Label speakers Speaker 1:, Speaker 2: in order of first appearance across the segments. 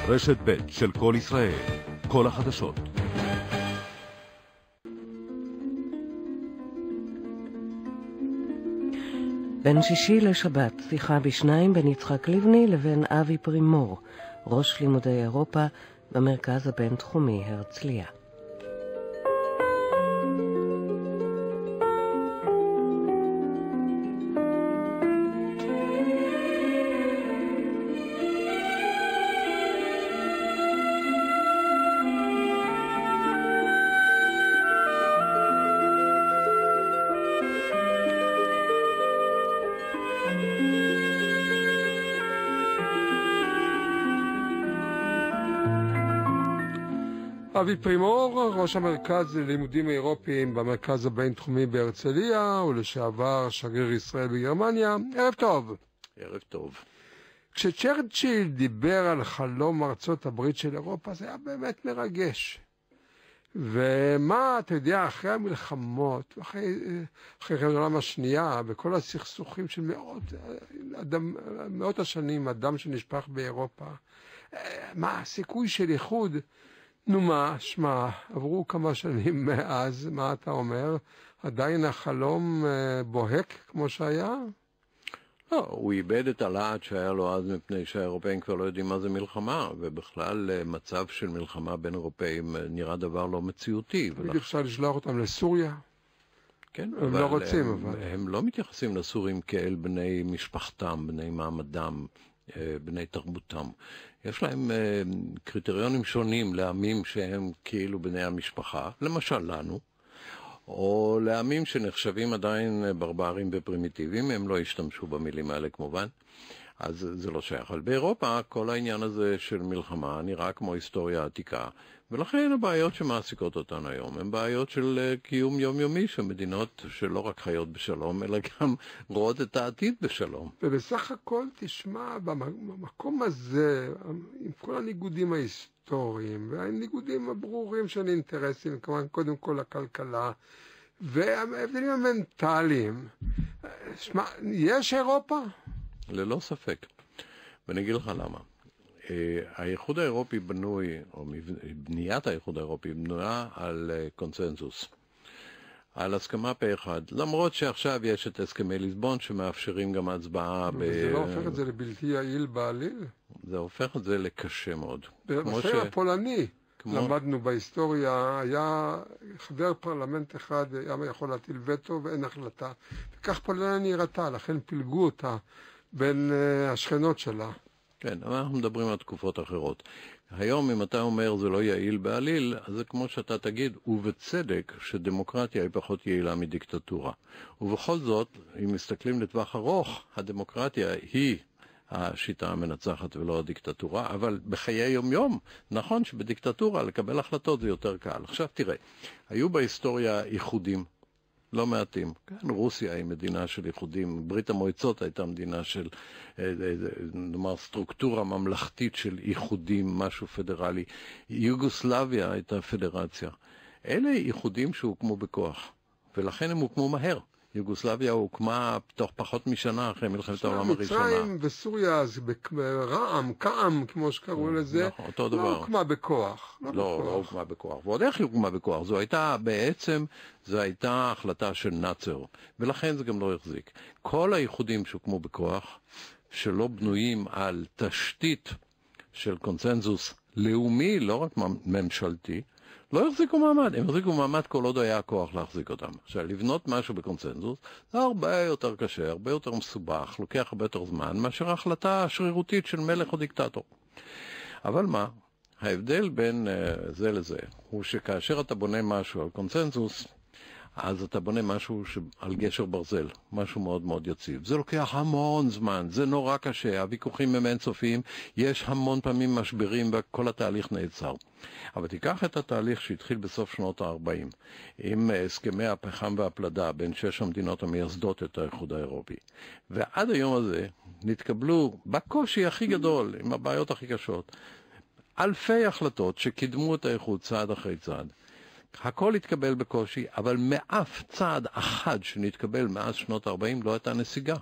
Speaker 1: רשת ב' של כל ישראל, כל החדשות.
Speaker 2: בין שישי לשבת שיחה בשניים בין יצחק לבני לבין אבי פרימור, ראש לימודי אירופה במרכז הבינתחומי הרצליה.
Speaker 3: אבי פרימור, ראש המרכז ללימודים אירופיים במרכז הבינתחומי בהרצליה ולשעבר שגריר ישראל בגרמניה. ערב טוב.
Speaker 4: ערב טוב.
Speaker 3: כשצ'רצ'יל דיבר על חלום ארצות הברית של אירופה, זה היה באמת מרגש. ומה, אתה יודע, אחרי המלחמות, אחרי העולם השנייה, וכל הסכסוכים של מאות השנים, הדם שנשפך באירופה, מה הסיכוי של איחוד? נו מה, שמע, עברו כמה שנים מאז, מה אתה אומר? עדיין החלום בוהק כמו שהיה?
Speaker 4: לא, הוא איבד את הלהט שהיה לו אז מפני שהאירופאים כבר לא יודעים מה זה מלחמה, ובכלל מצב של מלחמה בין אירופאים נראה דבר לא מציאותי.
Speaker 3: אפשר לשלוח אותם לסוריה?
Speaker 4: כן,
Speaker 3: הם לא רוצים, אבל...
Speaker 4: הם לא מתייחסים לסורים כאל בני משפחתם, בני מעמדם, בני תרבותם. יש להם קריטריונים שונים לעמים שהם כאילו בני המשפחה, למשל לנו, או לעמים שנחשבים עדיין ברברים ופרימיטיביים, הם לא השתמשו במילים האלה כמובן, אז זה לא שייך. אבל באירופה כל העניין הזה של מלחמה נראה כמו היסטוריה עתיקה, ולכן הבעיות שמעסיקות אותנו היום הן בעיות של קיום יומיומי של מדינות שלא רק חיות בשלום, אלא גם רואות את העתיד בשלום.
Speaker 3: ובסך הכל תשמע, במקום הזה, עם כל הניגודים ההיסטוריים, והניגודים הברורים של אינטרסים, כמובן קודם כל הכלכלה, וההבדלים המנטליים, תשמע, יש אירופה?
Speaker 4: ללא ספק. ואני אגיד לך למה. האיחוד האירופי בנוי, או בניית האיחוד האירופי בנויה על קונסנזוס, על הסכמה פה אחד, למרות שעכשיו יש את הסכמי ליסבון שמאפשרים גם הצבעה
Speaker 3: זה לא הופך את זה לבלתי יעיל בעליל?
Speaker 4: זה הופך את זה לקשה מאוד.
Speaker 3: בשם הפולני, למדנו בהיסטוריה, היה חבר פרלמנט אחד, היה יכול להטיל וטו ואין החלטה, וכך פולניה נראתה, לכן פילגו אותה בין השכנות שלה.
Speaker 4: כן, אבל אנחנו מדברים על תקופות אחרות. היום אם אתה אומר זה לא יעיל בעליל, אז זה כמו שאתה תגיד, ובצדק שדמוקרטיה היא פחות יעילה מדיקטטורה. ובכל זאת, אם מסתכלים לטווח ארוך, הדמוקרטיה היא השיטה המנצחת ולא הדיקטטורה, אבל בחיי יום-יום, נכון שבדיקטטורה לקבל החלטות זה יותר קל. עכשיו תראה, היו בהיסטוריה איחודים, לא מעטים. כן, רוסיה היא מדינה של איחודים, ברית המועצות הייתה מדינה של, נאמר, סטרוקטורה ממלכתית של איחודים, משהו פדרלי. יוגוסלביה הייתה פדרציה. אלה איחודים שהוקמו בכוח, ולכן הם הוקמו מהר. יוגוסלביה הוקמה תוך פחות משנה אחרי מלחמת העולם הראשונה.
Speaker 3: מצרים וסוריה, אז ברעם, קעם, כמו שקראו לזה,
Speaker 4: אותו דבר.
Speaker 3: לא הוקמה בכוח.
Speaker 4: לא הוקמה בכוח. ועוד איך היא הוקמה בכוח? זו הייתה החלטה של נאצר, ולכן זה גם לא החזיק. כל האיחודים שהוקמו בכוח, שלא בנויים על תשתית של קונסנזוס לאומי, לא רק ממשלתי, לא החזיקו מעמד. הם החזיקו מעמד כל עוד היה הכוח להחזיק אותם. עכשיו, לבנות משהו בקונסנזוס זה הרבה יותר קשה, הרבה יותר מסובך, לוקח הרבה יותר זמן, מאשר החלטה שרירותית של מלך או דיקטטור. אבל מה? ההבדל בין זה לזה הוא שכאשר אתה בונה משהו על קונסנזוס, אז אתה בונה משהו על גשר ברזל, משהו מאוד מאוד יציב. זה לוקח המון זמן, זה נורא קשה, הוויכוחים הם אינסופיים, יש המון פעמים משברים וכל התהליך נעצר. אבל תיקח את התהליך שהתחיל בסוף שנות ה-40, עם הסכמי הפחם והפלדה בין 6 המדינות המייסדות את האיחוד האירופי. ועד היום הזה נתקבלו בקושי הכי גדול, עם הבעיות הכי קשות, אלפי החלטות שקידמו את האיחוד צעד אחרי צעד. הכל התקבל בקושי, אבל מאף צעד אחד שנתקבל מאז שנות ה-40 לא הייתה נסיגה.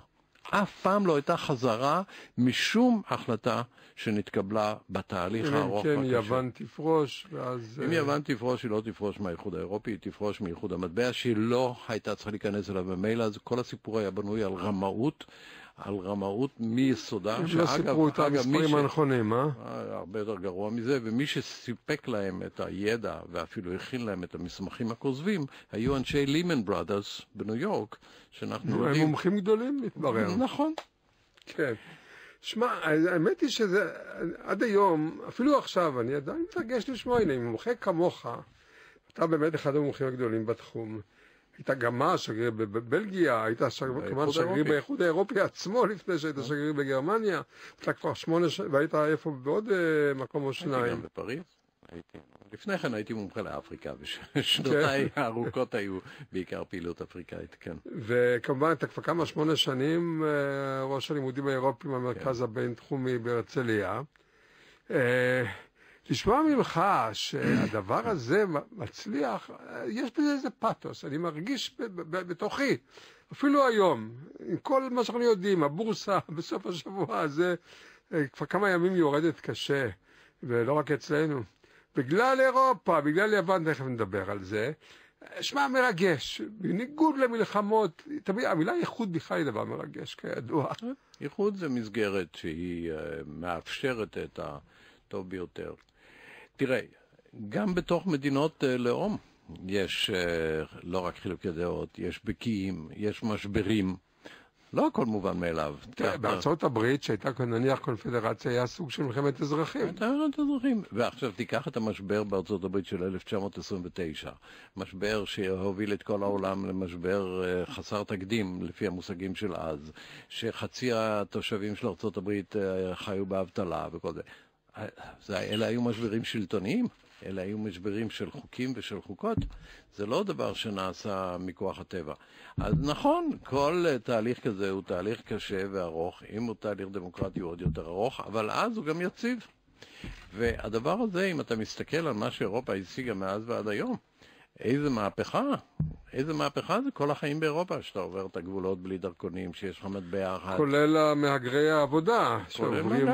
Speaker 4: אף פעם לא הייתה חזרה משום החלטה שנתקבלה בתהליך הארוך.
Speaker 3: כן, יוון תפרוש, ואז...
Speaker 4: אם יוון תפרוש, היא לא תפרוש מהאיחוד האירופי, היא תפרוש מאיחוד המטבע, שהיא לא הייתה צריכה להיכנס אליו במילא, אז כל הסיפור היה בנוי על רמאות מיסודה.
Speaker 3: הם לא סיפרו את המספרים הנכונים,
Speaker 4: הרבה יותר גרוע מזה, ומי שסיפק להם את הידע, ואפילו הכין להם את המסמכים הכוזבים, היו אנשי לימן ברודרס בניו יורק, שאנחנו יודעים...
Speaker 3: הם מומחים גדולים, מתברר.
Speaker 4: נכון.
Speaker 3: כן. שמע, האמת היא שזה, עד היום, אפילו עכשיו, אני עדיין מתרגש לשמוע, הנה, מומחה כמוך, אתה באמת אחד המומחים הגדולים בתחום. היית גם שגריר בבלגיה, היית כמובן שגריר באיחוד האירופי עצמו לפני שהיית שגריר בגרמניה, אתה כבר 8 שנים, והיית איפה בעוד מקום או שניים.
Speaker 4: הייתי גם בפריז, לפני כן הייתי מומחה לאפריקה, ושנותיי הארוכות היו בעיקר פעילות אפריקאית, כן.
Speaker 3: וכמובן אתה כבר כמה 8 שנים ראש הלימודים האירופיים במרכז הבינתחומי בהרצליה. לשמוע ממך שהדבר הזה מצליח, יש בזה איזה פאתוס, אני מרגיש בתוכי, אפילו היום, עם כל מה שאנחנו יודעים, הבורסה בסוף השבוע הזה, כבר כמה ימים יורדת קשה, ולא רק אצלנו. בגלל אירופה, בגלל יוון, תכף נדבר על זה, שמע מרגש, בניגוד למלחמות, תמיד, המילה איחוד בכלל היא דבר מרגש, כידוע.
Speaker 4: איחוד זה מסגרת שהיא מאפשרת את הטוב ביותר. תראה, גם בתוך מדינות לאום יש לא רק חילוקי דעות, יש בקיעים, יש משברים. לא הכל מובן מאליו.
Speaker 3: בארצות הברית, שהייתה נניח קונפדרציה, היה סוג של מלחמת אזרחים.
Speaker 4: הייתה מלחמת אזרחים. ועכשיו תיקח את המשבר בארצות הברית של 1929. משבר שהוביל את כל העולם למשבר חסר תקדים, לפי המושגים של אז. שחצי התושבים של ארצות הברית חיו באבטלה וכל זה. אלה היו משברים שלטוניים, אלה היו משברים של חוקים ושל חוקות, זה לא דבר שנעשה מכוח הטבע. אז נכון, כל תהליך כזה הוא תהליך קשה וארוך, אם הוא תהליך דמוקרטי הוא עוד יותר ארוך, אבל אז הוא גם יציב. והדבר הזה, אם אתה מסתכל על מה שאירופה השיגה מאז ועד היום, איזה מהפכה זה כל החיים באירופה, שאתה עובר את הגבולות בלי דרכונים, שיש לך מטבע אחת.
Speaker 3: כולל המהגרי העבודה, שעוברים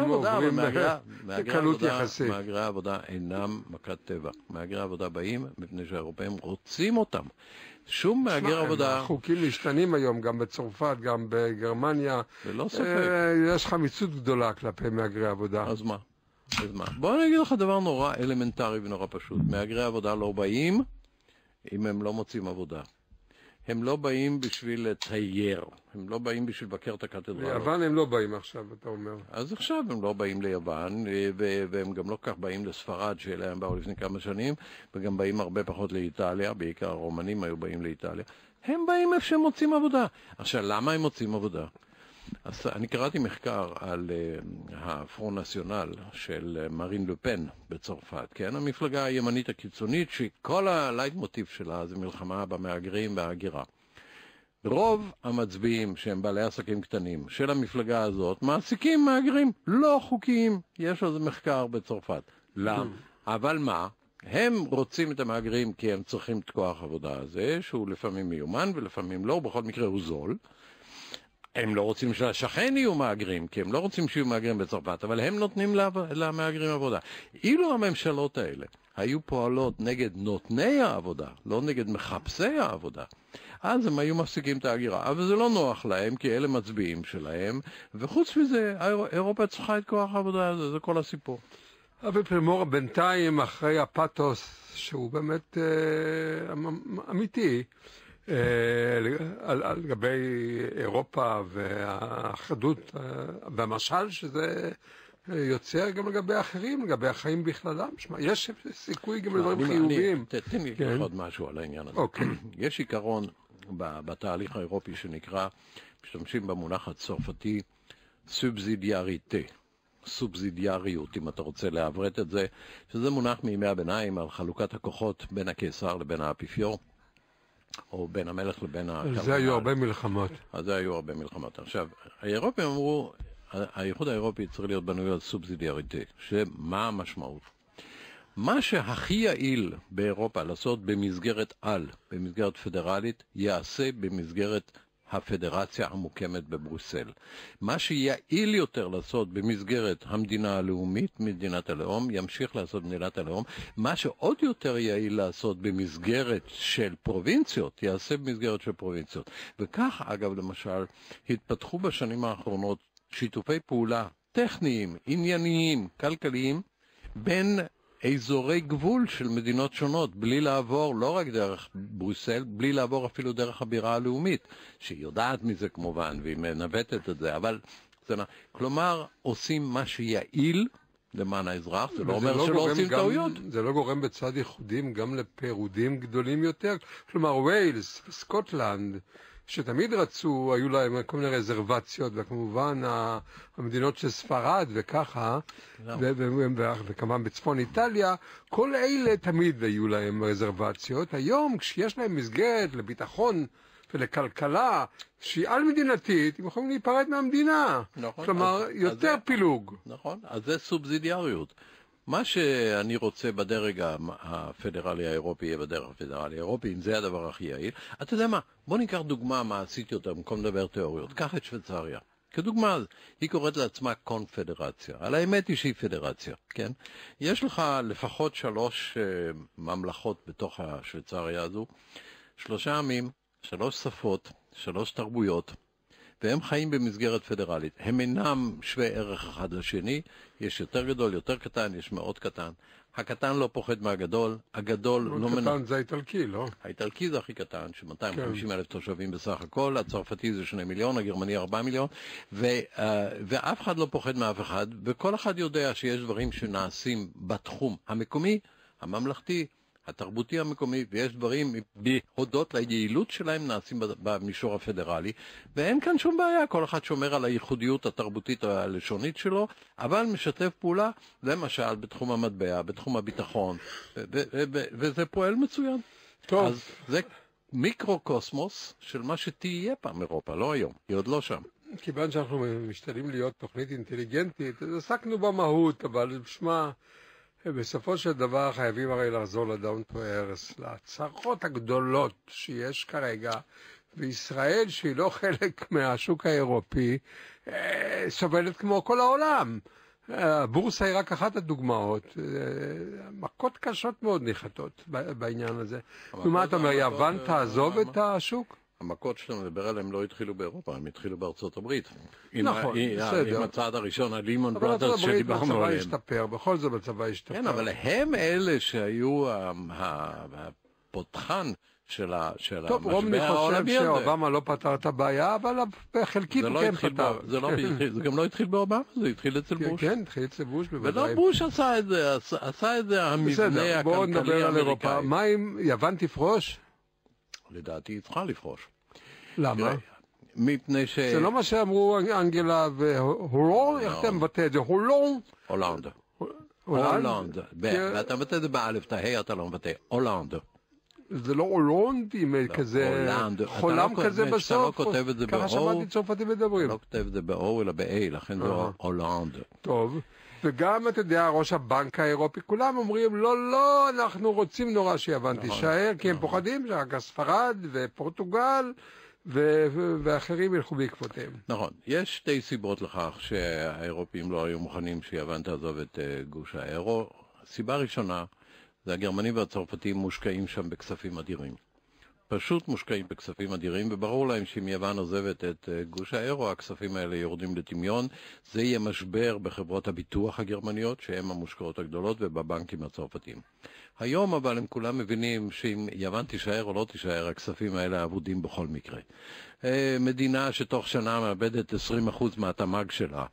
Speaker 3: בקלות יחסית.
Speaker 4: מהגרי העבודה אינם מכת טבע. מהגרי העבודה באים מפני שהאירופאים רוצים אותם. שום מהגר עבודה...
Speaker 3: החוקים משתנים היום, גם בצרפת, גם בגרמניה.
Speaker 4: ללא ספק.
Speaker 3: יש חמיצות גדולה כלפי מהגרי עבודה.
Speaker 4: אז מה? בוא אני אגיד לך דבר נורא אלמנטרי ונורא פשוט. מהגרי עבודה לא באים אם הם לא מוצאים עבודה. הם לא באים בשביל לצייר, הם לא באים בשביל לבקר את הקתדרלות.
Speaker 3: ליוון הם לא באים עכשיו, אתה אומר.
Speaker 4: אז עכשיו הם לא באים ליוון, והם גם לא כך באים לספרד, שאלה הם באו לפני כמה שנים, וגם באים הרבה פחות לאיטליה, בעיקר הרומנים היו באים לאיטליה. הם באים איפה שהם מוצאים עבודה. עכשיו, למה הם מוצאים עבודה? אז אני קראתי מחקר על הפרון נציונל של מרין לפן בצרפת, כן? המפלגה הימנית הקיצונית שכל הלייט מוטיב שלה זה מלחמה במהגרים וההגירה. רוב המצביעים שהם בעלי עסקים קטנים של המפלגה הזאת מעסיקים מהגרים לא חוקיים. יש על זה מחקר בצרפת. למה? אבל מה? הם רוצים את המהגרים כי הם צריכים את כוח העבודה הזה, שהוא לפעמים מיומן ולפעמים לא, בכל מקרה הוא זול. הם לא רוצים שהשכן יהיו מהגרים, כי הם לא רוצים שיהיו מהגרים בצרפת, אבל הם נותנים למהגרים עבודה. אילו הממשלות האלה היו פועלות נגד נותני העבודה, לא נגד מחפשי העבודה, אז הם היו מפסיקים את ההגירה. אבל זה לא נוח להם, כי אלה מצביעים שלהם, וחוץ מזה, אירופה צריכה את כוח העבודה הזה, זה כל הסיפור.
Speaker 3: אבל פרימור, בינתיים, אחרי הפאתוס, שהוא באמת אמיתי, על גבי אירופה והאחדות והמשל שזה יוצר גם לגבי אחרים, לגבי החיים בכללם. יש סיכוי גם לדברים חיוביים.
Speaker 4: תן לי עוד משהו על העניין הזה. יש עיקרון בתהליך האירופי שנקרא, משתמשים במונח הצרפתי, סובסידיאריות, אם אתה רוצה לעברת את זה, שזה מונח מימי הביניים על חלוקת הכוחות בין הקיסר לבין האפיפיור. או בין המלך לבין הקרדינל.
Speaker 3: זה היו הרבה מלחמות.
Speaker 4: אז זה היו הרבה מלחמות. עכשיו, האירופים אמרו, האיחוד האירופי צריך להיות בנוי על סובסידיאריטי, שמה המשמעות? מה שהכי יעיל באירופה לעשות במסגרת על, במסגרת פדרלית, יעשה במסגרת הפדרציה המוקמת בברוסל. מה שיעיל יותר לעשות במסגרת המדינה הלאומית, מדינת הלאום, ימשיך לעשות מדינת הלאום. מה שעוד יותר יעיל לעשות במסגרת של פרובינציות, יעשה במסגרת של פרובינציות. וכך, אגב, למשל, התפתחו בשנים האחרונות שיתופי פעולה טכניים, ענייניים, כלכליים, בין אזורי גבול של מדינות שונות, בלי לעבור לא רק דרך ברוסל, בלי לעבור אפילו דרך הבירה הלאומית, שהיא יודעת מזה כמובן, והיא מנווטת את זה, אבל כלומר, עושים מה שיעיל למען האזרח, זה לא אומר שלא עושים טעויות.
Speaker 3: זה לא גורם בצד ייחודים גם לפירודים גדולים יותר? כלומר, ווילס וסקוטלנד, שתמיד רצו, היו להם כל מיני רזרבציות, וכמובן המדינות של ספרד וככה, וכמובן בצפון איטליה, כל אלה תמיד היו להם רזרבציות. היום כשיש להם מסגרת לביטחון ולכלכלה שהיא על מדינתית, הם יכולים להיפרד מהמדינה. נכון, כלומר, יותר פילוג.
Speaker 4: נכון, אז זה סובסידיאריות. מה שאני רוצה בדרג הפדרלי האירופי יהיה בדרג הפדרלי האירופי, אם זה הדבר הכי יעיל. אתה יודע מה? בוא ניקח דוגמה מה עשיתי אותה במקום לדבר תיאוריות. קח את שוויצריה. כדוגמה, היא קוראת לעצמה קונפדרציה. על האמת היא שהיא פדרציה, כן? יש לך לפחות 3 ממלכות בתוך השוויצריה הזו, 3 עמים, 3 שפות, 3 תרבויות, והם חיים במסגרת פדרלית. הם אינם שווה ערך אחד לשני, יש יותר גדול, יותר קטן, יש מאוד קטן. הקטן לא פוחד מהגדול, הגדול לא
Speaker 3: מאוד קטן זה האיטלקי, לא?
Speaker 4: האיטלקי זה הכי קטן, ש-250,000 תושבים בסך הכל, הצרפתי זה 2 מיליון, הגרמני 4 מיליון, ואף אחד לא פוחד מאף אחד, וכל אחד יודע שיש דברים שנעשים בתחום המקומי, הממלכתי, התרבותי המקומי, ויש דברים בהודות ליעילות שלהם נעשים במישור הפדרלי, ואין כאן שום בעיה, כל אחד שומר על הייחודיות התרבותית הלשונית שלו, אבל משתף פעולה, למשל בתחום המטבע, בתחום הביטחון, וזה פועל מצוין.
Speaker 3: טוב.
Speaker 4: אז זה מיקרו-קוסמוס של מה שתהיה פעם אירופה, לא היום, היא עוד לא שם.
Speaker 3: כיוון שאנחנו משתדלים להיות תוכנית אינטליגנטית, אז עסקנו במהות, אבל שמע, בסופו של דבר חייבים הרי לחזור לדאון טו ארס, לצרות הגדולות שיש כרגע, וישראל שהיא לא חלק מהשוק האירופי, סובלת כמו כל העולם. הבורסה היא רק אחת הדוגמאות, מכות קשות מאוד ניחתות בעניין הזה. ומה אתה אומר, יוון תעזוב את השוק?
Speaker 4: המכות שאתה מדבר עליהם לא התחילו באירופה, הם התחילו בארצות הברית.
Speaker 3: נכון, בסדר.
Speaker 4: עם הצעד הראשון, הלימון
Speaker 3: אבל
Speaker 4: ברודרס שדיברנו
Speaker 3: בצבא
Speaker 4: עליהם.
Speaker 3: השתפר, בכל זאת בצבא השתפר.
Speaker 4: כן, אבל הם אלה שהיו הפותחן של
Speaker 3: טוב, רומני חושב שאובמה לא פתר את הבעיה, אבל חלקית הוא כן פתר.
Speaker 4: זה גם לא התחיל באובמה, זה התחיל אצל בוש.
Speaker 3: כן, התחיל אצל בוש בוודאי.
Speaker 4: ולא בוש עשה את זה, עשה את זה המבנה הכלכלי
Speaker 3: בואו נדבר על אירופה. מה אם יוון תפרוש?
Speaker 4: לדעתי היא צריכה לפרוש.
Speaker 3: למה?
Speaker 4: מפני ש...
Speaker 3: זה לא מה שאמרו אנגלה והולון, איך אתה מבטא את זה? הולון?
Speaker 4: הולנד. הולנד. ואתה מבטא את זה באלף, תהי אתה לא מבטא. הולנד.
Speaker 3: זה לא הולנד עם כזה חולם כזה בסוף?
Speaker 4: אתה לא כותב את זה
Speaker 3: ככה שמעתי צרפתים מדברים.
Speaker 4: אתה לא כותב את זה באור אלא ב-A, לכן זה הולנד.
Speaker 3: טוב. וגם, אתה יודע, ראש הבנק האירופי, כולם אומרים, לא, אנחנו רוצים נורא שיוון תישאר, כי הם פוחדים שרק ספרד ופורטוגל ואחרים ילכו בעקבותיהם.
Speaker 4: נכון. יש 2 סיבות לכך שהאירופים לא היו מוכנים שיוון תעזוב את גוש האירו. סיבה ראשונה, זה הגרמנים והצרפתים מושקעים שם בכספים אדירים. פשוט מושקעים בכספים אדירים, וברור להם שאם יוון עוזבת את גוש האירו, הכספים האלה יורדים לטמיון. זה יהיה משבר בחברות הביטוח הגרמניות, שהן המושקעות הגדולות, ובבנקים הצרפתיים. היום אבל הם כולם מבינים שאם יוון תישאר או לא תישאר, הכספים האלה אבודים בכל מקרה. מדינה שתוך שנה מאבדת 20% מהתמ"ג שלה,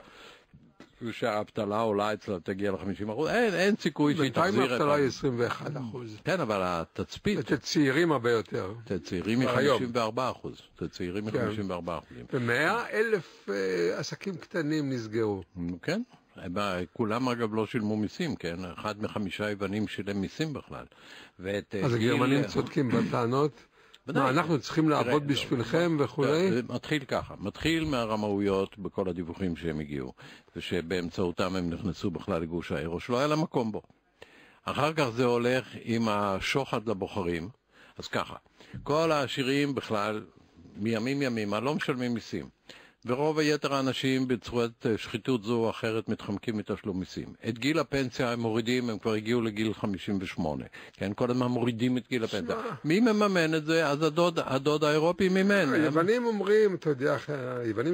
Speaker 4: שהאבטלה עולה אצלה תגיע ל-50%, אין סיכוי שהיא תחזיר את...
Speaker 3: בינתיים האבטלה היא 21%.
Speaker 4: כן, אבל התצפית...
Speaker 3: את צעירים הרבה יותר.
Speaker 4: את צעירים מ-54%. את צעירים מ-54%.
Speaker 3: ו100,000 עסקים קטנים נסגרו.
Speaker 4: כן. כולם אגב לא שילמו מיסים, כן? 1 מ-5 יוונים שילם מיסים בכלל.
Speaker 3: אז הגרמנים צודקים בטענות? מה, אנחנו צריכים לעבוד בשבילכם וכולי?
Speaker 4: זה מתחיל ככה, מתחיל מהרמאויות בכל הדיווחים שהם הגיעו, ושבאמצעותם הם נכנסו בכלל לגוש האירו, שלא היה לה מקום בו. אחר כך זה הולך עם השוחד לבוחרים, אז ככה, כל העשירים בכלל מימים ימימה לא משלמים מיסים. ורוב היתר האנשים בצורת שחיתות זו או אחרת מתחמקים מתשלום מיסים. את גיל הפנסיה הם מורידים, הם כבר הגיעו לגיל 58. כן, כל הזמן מורידים את גיל הפנסיה. מי מממן את זה? אז הדוד האירופי מימן.
Speaker 3: היוונים אומרים, אתה יודע, היוונים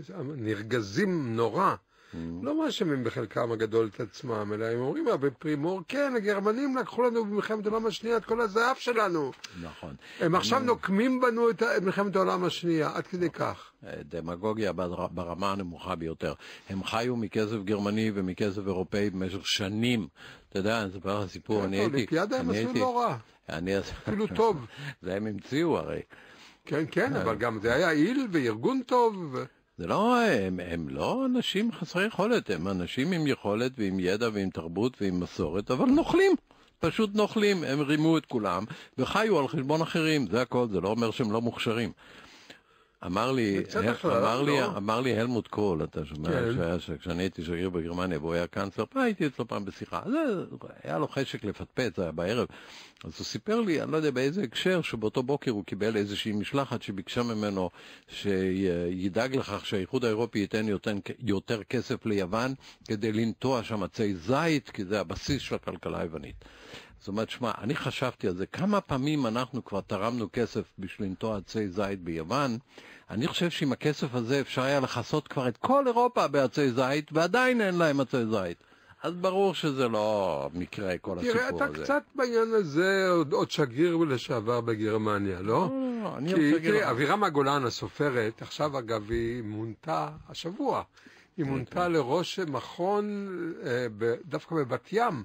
Speaker 3: נרגזים נורא. לא מאשמים בחלקם הגדול את עצמם, אלא הם אומרים, בפרימור, כן, הגרמנים לקחו לנו במלחמת העולם השנייה את כל הזהב שלנו.
Speaker 4: נכון.
Speaker 3: הם עכשיו נוקמים בנו את מלחמת העולם השנייה, עד כדי כך.
Speaker 4: דמגוגיה ברמה הנמוכה ביותר. הם חיו מכסף גרמני ומכסף אירופאי במשך שנים. אתה יודע, אני אספר לך סיפור, אני הייתי...
Speaker 3: אולימפיאדה הם עשו לא רע. אפילו טוב.
Speaker 4: זה הם המציאו הרי.
Speaker 3: כן, כן, אבל גם זה היה עיל וארגון טוב.
Speaker 4: זה לא, הם לא אנשים חסרי יכולת, הם אנשים עם יכולת ועם ידע ועם תרבות ועם מסורת, אבל נוכלים, פשוט נוכלים, הם רימו את כולם וחיו על חשבון אחרים, זה הכל, זה לא אומר שהם לא מוכשרים. אמר לי הלמוט קול, אתה שומע, כשאני הייתי שגריר בגרמניה והוא היה קאנצלר, הייתי אצלו פעם בשיחה, היה לו חשק לפטפט, זה היה בערב, אז הוא סיפר לי, אני לא יודע באיזה הקשר, שבאותו בוקר הוא קיבל איזושהי משלחת שביקשה ממנו שידאג לכך שהאיחוד האירופי ייתן יותר כסף ליוון, כדי לנטוע שם עצי זית, כי זה הבסיס של הכלכלה היוונית. זאת אומרת, שמע, אני חשבתי על זה, כמה פעמים אנחנו כבר תרמנו כסף בשביל לנטוע עצי זית ביוון, אני חושב שעם הכסף הזה אפשר היה לחסות כבר את כל אירופה בעצי זית, ועדיין אין להם עצי זית. אז ברור שזה לא מקרה כל הסיפור הזה.
Speaker 3: תראה, אתה קצת בעניין הזה עוד שגריר לשעבר בגרמניה, לא? כי אבירמה גולן הסופרת, עכשיו אגב היא מונתה השבוע, היא מונתה לראש מכון דווקא בבת ים,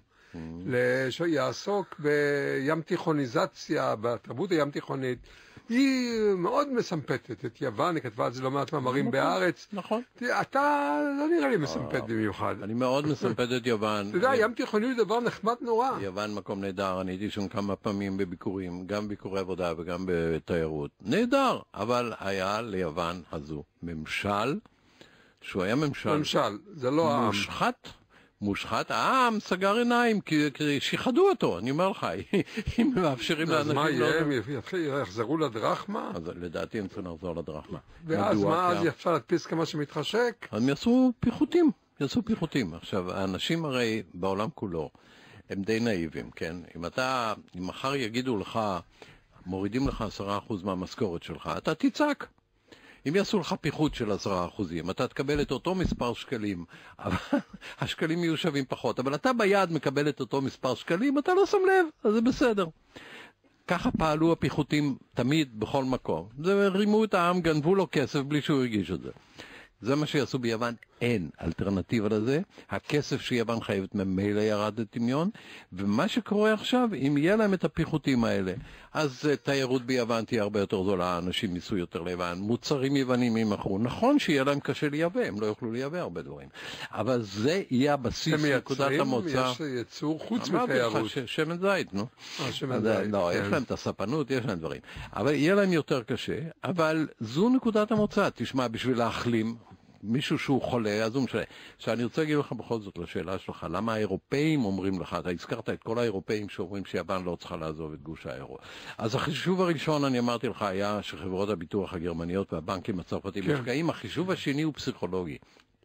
Speaker 3: שיעסוק בים תיכוניזציה, בתרבות הים תיכונית. היא מאוד מסמפתת את יוון, היא כתבה על זה לא מעט מאמרים בארץ.
Speaker 4: נכון.
Speaker 3: אתה לא נראה לי מסמפת במיוחד.
Speaker 4: אני מאוד מסמפת את יוון.
Speaker 3: אתה יודע, ים תיכוני הוא דבר נחמד נורא.
Speaker 4: יוון מקום נהדר, אני הייתי שם כמה פעמים בביקורים, גם ביקורי עבודה וגם בתיירות. נהדר, אבל היה ליוון הזו ממשל, שהוא היה ממשל. זה לא העם. מושחת, העם סגר עיניים, כי שיחדו אותו, אני אומר לך, אם מאפשרים לאנשים...
Speaker 3: אז מה יהיה, הם יחזרו לדרחמה?
Speaker 4: אז לדעתי הם צריכים לחזור לדרחמה.
Speaker 3: ואז מה, אז אפשר להדפיס כמה שמתחשק?
Speaker 4: הם יעשו פיחותים. עכשיו, האנשים הרי בעולם כולו, הם די נאיבים, כן? אם מחר יגידו לך, מורידים לך 10% מהמשכורת שלך, אתה תצעק. אם יעשו לך פיחות של 10%, אתה תקבל את אותו מספר שקלים, אבל השקלים יהיו שווים פחות, אבל אתה ביד מקבל את אותו מספר שקלים, אתה לא שם לב, אז זה בסדר. ככה פעלו הפיחותים תמיד בכל מקום. זה רימו את העם, גנבו לו כסף בלי שהוא הרגיש את זה. זה מה שיעשו ביוון, אין אלטרנטיבה לזה, הכסף שיוון חייבת ממילא ירד לטמיון, ומה שקורה עכשיו, אם יהיה להם את הפיחותים האלה, אז תיירות ביוון תהיה הרבה יותר זולה, אנשים ניסו יותר ליוון, מוצרים יוונים ימכרו, נכון שיהיה להם קשה לייבא, הם לא יוכלו לייבא הרבה דברים, אבל זה יהיה הבסיס נקודת המוצא.
Speaker 3: יש ייצור חוץ מתיירות.
Speaker 4: אמרתי לך שמן זית, נו.
Speaker 3: שמן זית.
Speaker 4: לא, יש להם את הספנות, יש להם דברים, אבל יהיה להם יותר קשה, אבל זו נקודת המוצא, תשמע, בשביל להחלים, מישהו שהוא חולה, אז הוא משנה. עכשיו, אני רוצה להגיד לך בכל זאת לשאלה שלך, למה האירופאים אומרים לך, אתה הזכרת את כל האירופאים שאומרים שיוון לא צריכה לעזוב את גוש האירו. אז החישוב הראשון, אני אמרתי לך, היה שחברות הביטוח הגרמניות והבנקים הצרפתיים משקעים, החישוב השני הוא פסיכולוגי.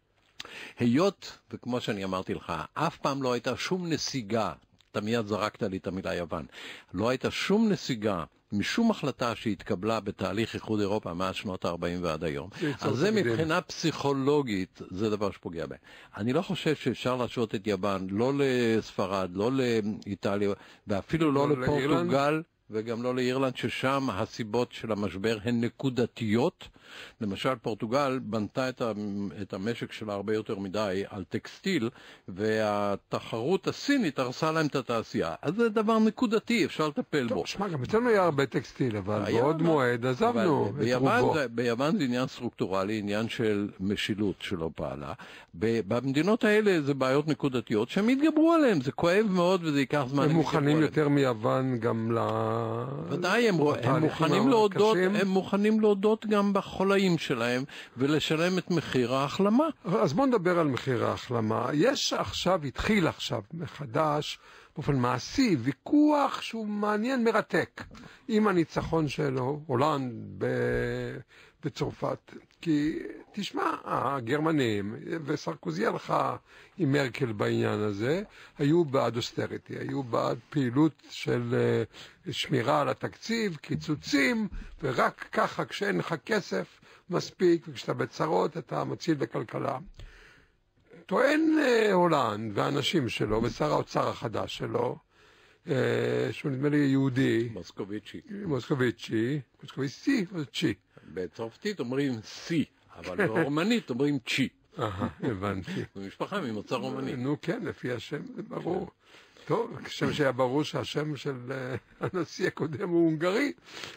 Speaker 4: היות, וכמו שאני אמרתי לך, אף פעם לא הייתה שום נסיגה, אתה מיד זרקת לי את המילה יוון, לא הייתה שום נסיגה, משום החלטה שהתקבלה בתהליך איחוד אירופה מאז שנות ה-40 ועד היום. אז זה מבחינה פסיכולוגית, זה דבר שפוגע בהם. אני לא חושב שאפשר להשוות את יוון, לא לספרד, לא לאיטליה, ואפילו לא לפורטוגל, וגם לא לאירלנד, ששם הסיבות של המשבר הן נקודתיות. למשל, פורטוגל בנתה את המשק שלה הרבה יותר מדי על טקסטיל, והתחרות הסינית הרסה להם את התעשייה. אז זה דבר נקודתי, אפשר לטפל בו.
Speaker 3: שמע, גם אצלנו היה הרבה טקסטיל, אבל בעוד מועד עזבנו את רובו.
Speaker 4: ביוון זה עניין סטרוקטורלי, עניין של משילות שלא פעלה. במדינות האלה זה בעיות נקודתיות שהם יתגברו עליהן. זה כואב מאוד וזה ייקח זמן.
Speaker 3: הם מוכנים יותר מיוון גם
Speaker 4: ודאי, הם מוכנים להודות גם בחולאים שלהם, ולשלם את מחיר ההחלמה.
Speaker 3: אז בואו נדבר על מחיר ההחלמה. התחיל עכשיו מחדש, באופן מעשי, ויכוח שהוא מעניין, מרתק, עם הניצחון של הולנד בצרפת. כי תשמע, הגרמנים, וסרקוזי הלכה עם מרקל בעניין הזה, היו בעד אוסטריטי, היו בעד פעילות של שמירה על התקציב, קיצוצים, ורק ככה כשאין לך כסף מספיק, וכשאתה בצרות אתה מציל בכלכלה. טוען הולנד והאנשים שלו, ושר האוצר החדש שלו, שהוא נדמה לי יהודי, מוסקוביצ'י,
Speaker 4: בצרפתית אומרים סי, אבל ברומנית אומרים צ'י.
Speaker 3: הבנתי.
Speaker 4: זו משפחה ממוצא רומני.
Speaker 3: נו כן, לפי השם זה ברור. טוב, כשם שהיה ברור שהשם של הנשיא הקודם הוא הונגרי.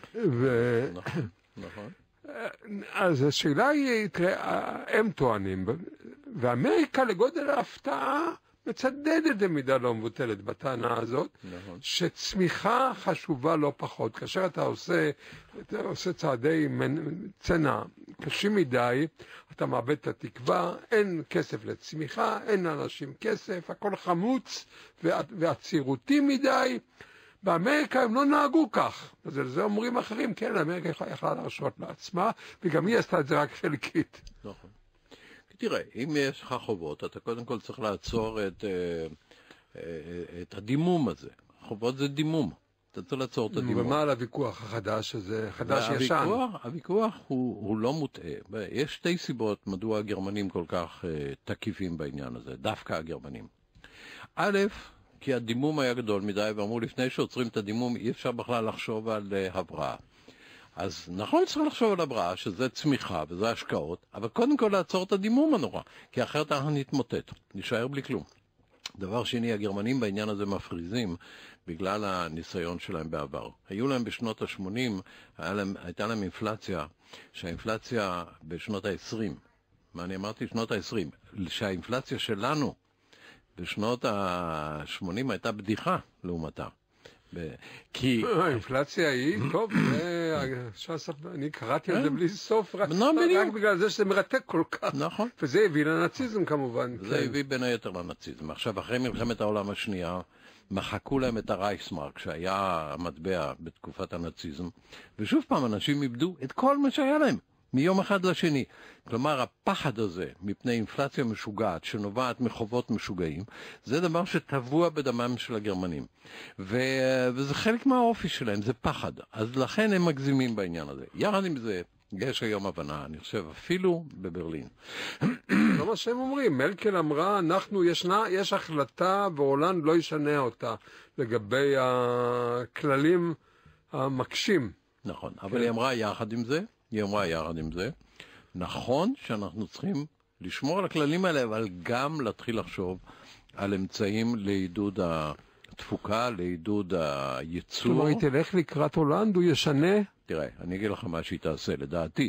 Speaker 4: נכון.
Speaker 3: אז השאלה היא, תראה, הם טוענים, ואמריקה לגודל ההפתעה מצדדת במידה לא מבוטלת בטענה הזאת, שצמיחה חשובה לא פחות. כאשר אתה עושה צעדי צנע קשים מדי, אתה מאבד את התקווה, אין כסף לצמיחה, אין לאנשים כסף, הכל חמוץ ועצירותי מדי. באמריקה הם לא נהגו כך. אז על זה אומרים אחרים, כן, אמריקה יכלה להרשות לעצמה, וגם היא עשתה את זה רק חלקית.
Speaker 4: נכון. תראה, אם יש לך חובות, אתה קודם כל צריך לעצור את הדימום הזה. חובות זה דימום. אתה צריך לעצור את הדימום.
Speaker 3: ומה על הוויכוח החדש הזה? חדש ישן.
Speaker 4: הוויכוח הוא לא מוטעה. יש שתי סיבות מדוע הגרמנים כל כך תקיפים בעניין הזה, דווקא הגרמנים. א', כי הדימום היה גדול מדי, ואמרו לפני שעוצרים את הדימום, אי אפשר בכלל לחשוב על הבראה. אז נכון צריך לחשוב על הבראה, שזה צמיחה וזה השקעות, אבל קודם כל לעצור את הדימום הנורא, כי אחרת אנחנו נתמוטט, נשאר בלי כלום. דבר שני, הגרמנים בעניין הזה מפריזים בגלל הניסיון שלהם בעבר. היו להם בשנות ה-80, הייתה להם אינפלציה, שהאינפלציה בשנות ה-20, מה אני אמרתי? שנות ה-20, שהאינפלציה שלנו בשנות ה-80 הייתה בדיחה לעומתה. כי
Speaker 3: האינפלציה היא, טוב, אני קראתי על זה בלי סוף, רק בגלל זה שזה מרתק כל כך.
Speaker 4: נכון.
Speaker 3: וזה הביא לנאציזם כמובן.
Speaker 4: זה הביא בין היתר לנאציזם. עכשיו, אחרי מלחמת העולם השנייה, מחקו להם את הרייכסמרק, שהיה המטבע בתקופת הנאציזם, ושוב פעם אנשים איבדו את כל מה שהיה להם. מיום אחד לשני. כלומר, הפחד הזה מפני אינפלציה משוגעת שנובעת מחובות משוגעים, זה דבר שטבוע בדמם של הגרמנים. וזה חלק מהאופי שלהם, זה פחד. אז לכן הם מגזימים בעניין הזה. יחד עם זה, יש היום הבנה, אני חושב, אפילו בברלין.
Speaker 3: לא מה שהם אומרים. מרקל אמרה, יש החלטה והולנד לא ישנה אותה לגבי הכללים המקשים.
Speaker 4: נכון, אבל היא אמרה יחד עם זה, נכון שאנחנו צריכים לשמור על הכללים האלה, אבל גם להתחיל לחשוב על אמצעים לעידוד התפוקה, לעידוד הייצור.
Speaker 3: כלומר, היא תלך לקראת הולנד, הוא ישנה?
Speaker 4: תראה, אני אגיד לך מה שהיא תעשה, לדעתי.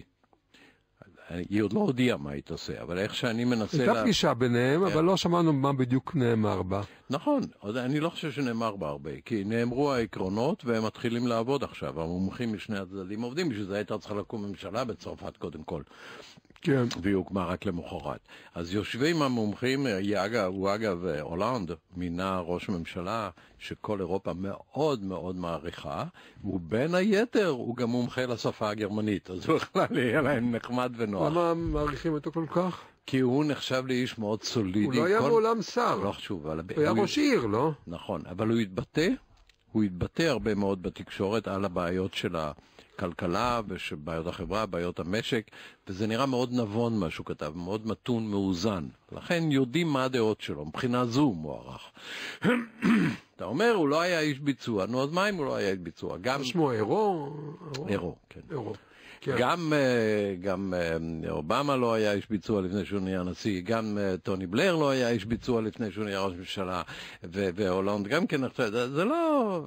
Speaker 4: היא עוד לא הודיעה מה היא תעשה, אבל איך שאני מנסה...
Speaker 3: הייתה פגישה ביניהם, אבל לא שמענו מה בדיוק נאמר בה.
Speaker 4: נכון, אני לא חושב שנאמר בה הרבה, כי נאמרו העקרונות והם מתחילים לעבוד עכשיו. המומחים משני הצדדים עובדים, בשביל זה הייתה צריכה לקום ממשלה בצרפת קודם כל.
Speaker 3: כן.
Speaker 4: והיא הוקמה רק למחרת. אז יושבים המומחים, הוא אגב הולנד, מינה ראש ממשלה שכל אירופה מאוד מאוד מעריכה, ובין היתר הוא גם מומחה לשפה הגרמנית, אז הוא בכלל יהיה להם נחמד ונוח.
Speaker 3: למה מעריכים אותו כל כך?
Speaker 4: כי הוא נחשב לאיש מאוד סולידי. הוא
Speaker 3: לא היה מעולם שר.
Speaker 4: לא חשוב.
Speaker 3: הוא היה ראש עיר, לא?
Speaker 4: נכון, אבל הוא התבטא הרבה מאוד בתקשורת על הבעיות של הכלכלה ובעיות החברה, בעיות המשק, וזה נראה מאוד נבון מה שהוא כתב, מאוד מתון, מאוזן. לכן יודעים מה הדעות שלו, מבחינה זו מוערך. אתה אומר, הוא לא היה איש ביצוע, נו אז מה אם הוא לא היה איש ביצוע?
Speaker 3: שמו אירו?
Speaker 4: אירו, כן.
Speaker 3: אירו.
Speaker 4: גם אובמה לא היה איש ביצוע לפני שהוא נהיה נשיא, גם טוני בלר לא היה איש ביצוע לפני שהוא נהיה ראש ממשלה, והולנד גם כן, זה לא...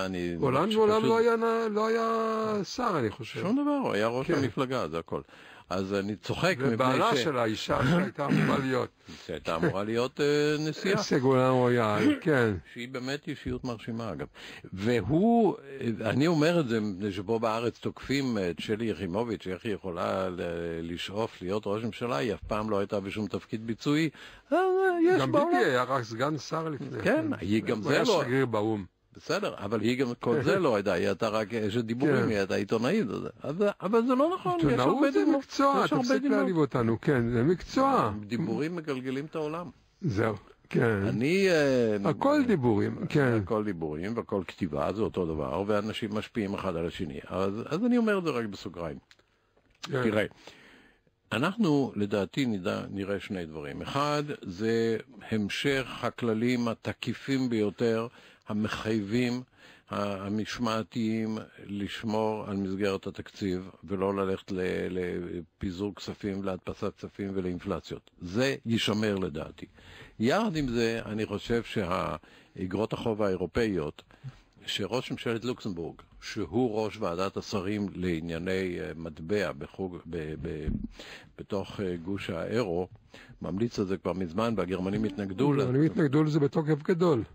Speaker 3: הולנד מעולם לא היה שר, אני חושב.
Speaker 4: שום דבר, הוא היה ראש המפלגה, זה הכל. אז אני צוחק מפני
Speaker 3: ובעלה של האישה שהייתה אמורה להיות.
Speaker 4: שהייתה אמורה להיות נשיאה.
Speaker 3: סגולן רויאל, כן.
Speaker 4: שהיא באמת אישיות מרשימה אגב. והוא, אני אומר את זה, שפה בארץ תוקפים את שלי יחימוביץ', איך היא יכולה לשאוף להיות ראש ממשלה, היא אף פעם לא הייתה בשום תפקיד ביצועי.
Speaker 3: גם ביבי היה רק סגן שר לפני.
Speaker 4: כן, היא גם זה לא.
Speaker 3: הוא היה שגריר באו"ם.
Speaker 4: בסדר, אבל היא גם כל זה לא הייתה, היא הייתה רק אשת דיבורים, היא הייתה עיתונאית, אבל זה לא נכון, יש הרבה דיבורים.
Speaker 3: עיתונאות זה מקצוע, תפסיק להעליב אותנו, כן, זה מקצוע.
Speaker 4: דיבורים מגלגלים את העולם.
Speaker 3: זהו, כן. הכל דיבורים, כן.
Speaker 4: הכל דיבורים והכל כתיבה, זה אותו דבר, ואנשים משפיעים אחד על השני. אז אני אומר את זה רק בסוגריים. תראה, אנחנו לדעתי נראה שני דברים. אחד, זה המשך הכללים התקיפים ביותר, המחייבים, המשמעתיים, לשמור על מסגרת התקציב ולא ללכת לפיזור כספים, להדפסת כספים ולאינפלציות. זה יישמר לדעתי. יחד עם זה, אני חושב שהאגרות החוב האירופאיות, שראש ממשלת לוקסמבורג, שהוא ראש ועדת השרים לענייני מטבע בתוך גוש האירו, ממליץ על זה כבר מזמן, והגרמנים התנגדו לזה.
Speaker 3: הגרמנים התנגדו לזה בתוקף גדול.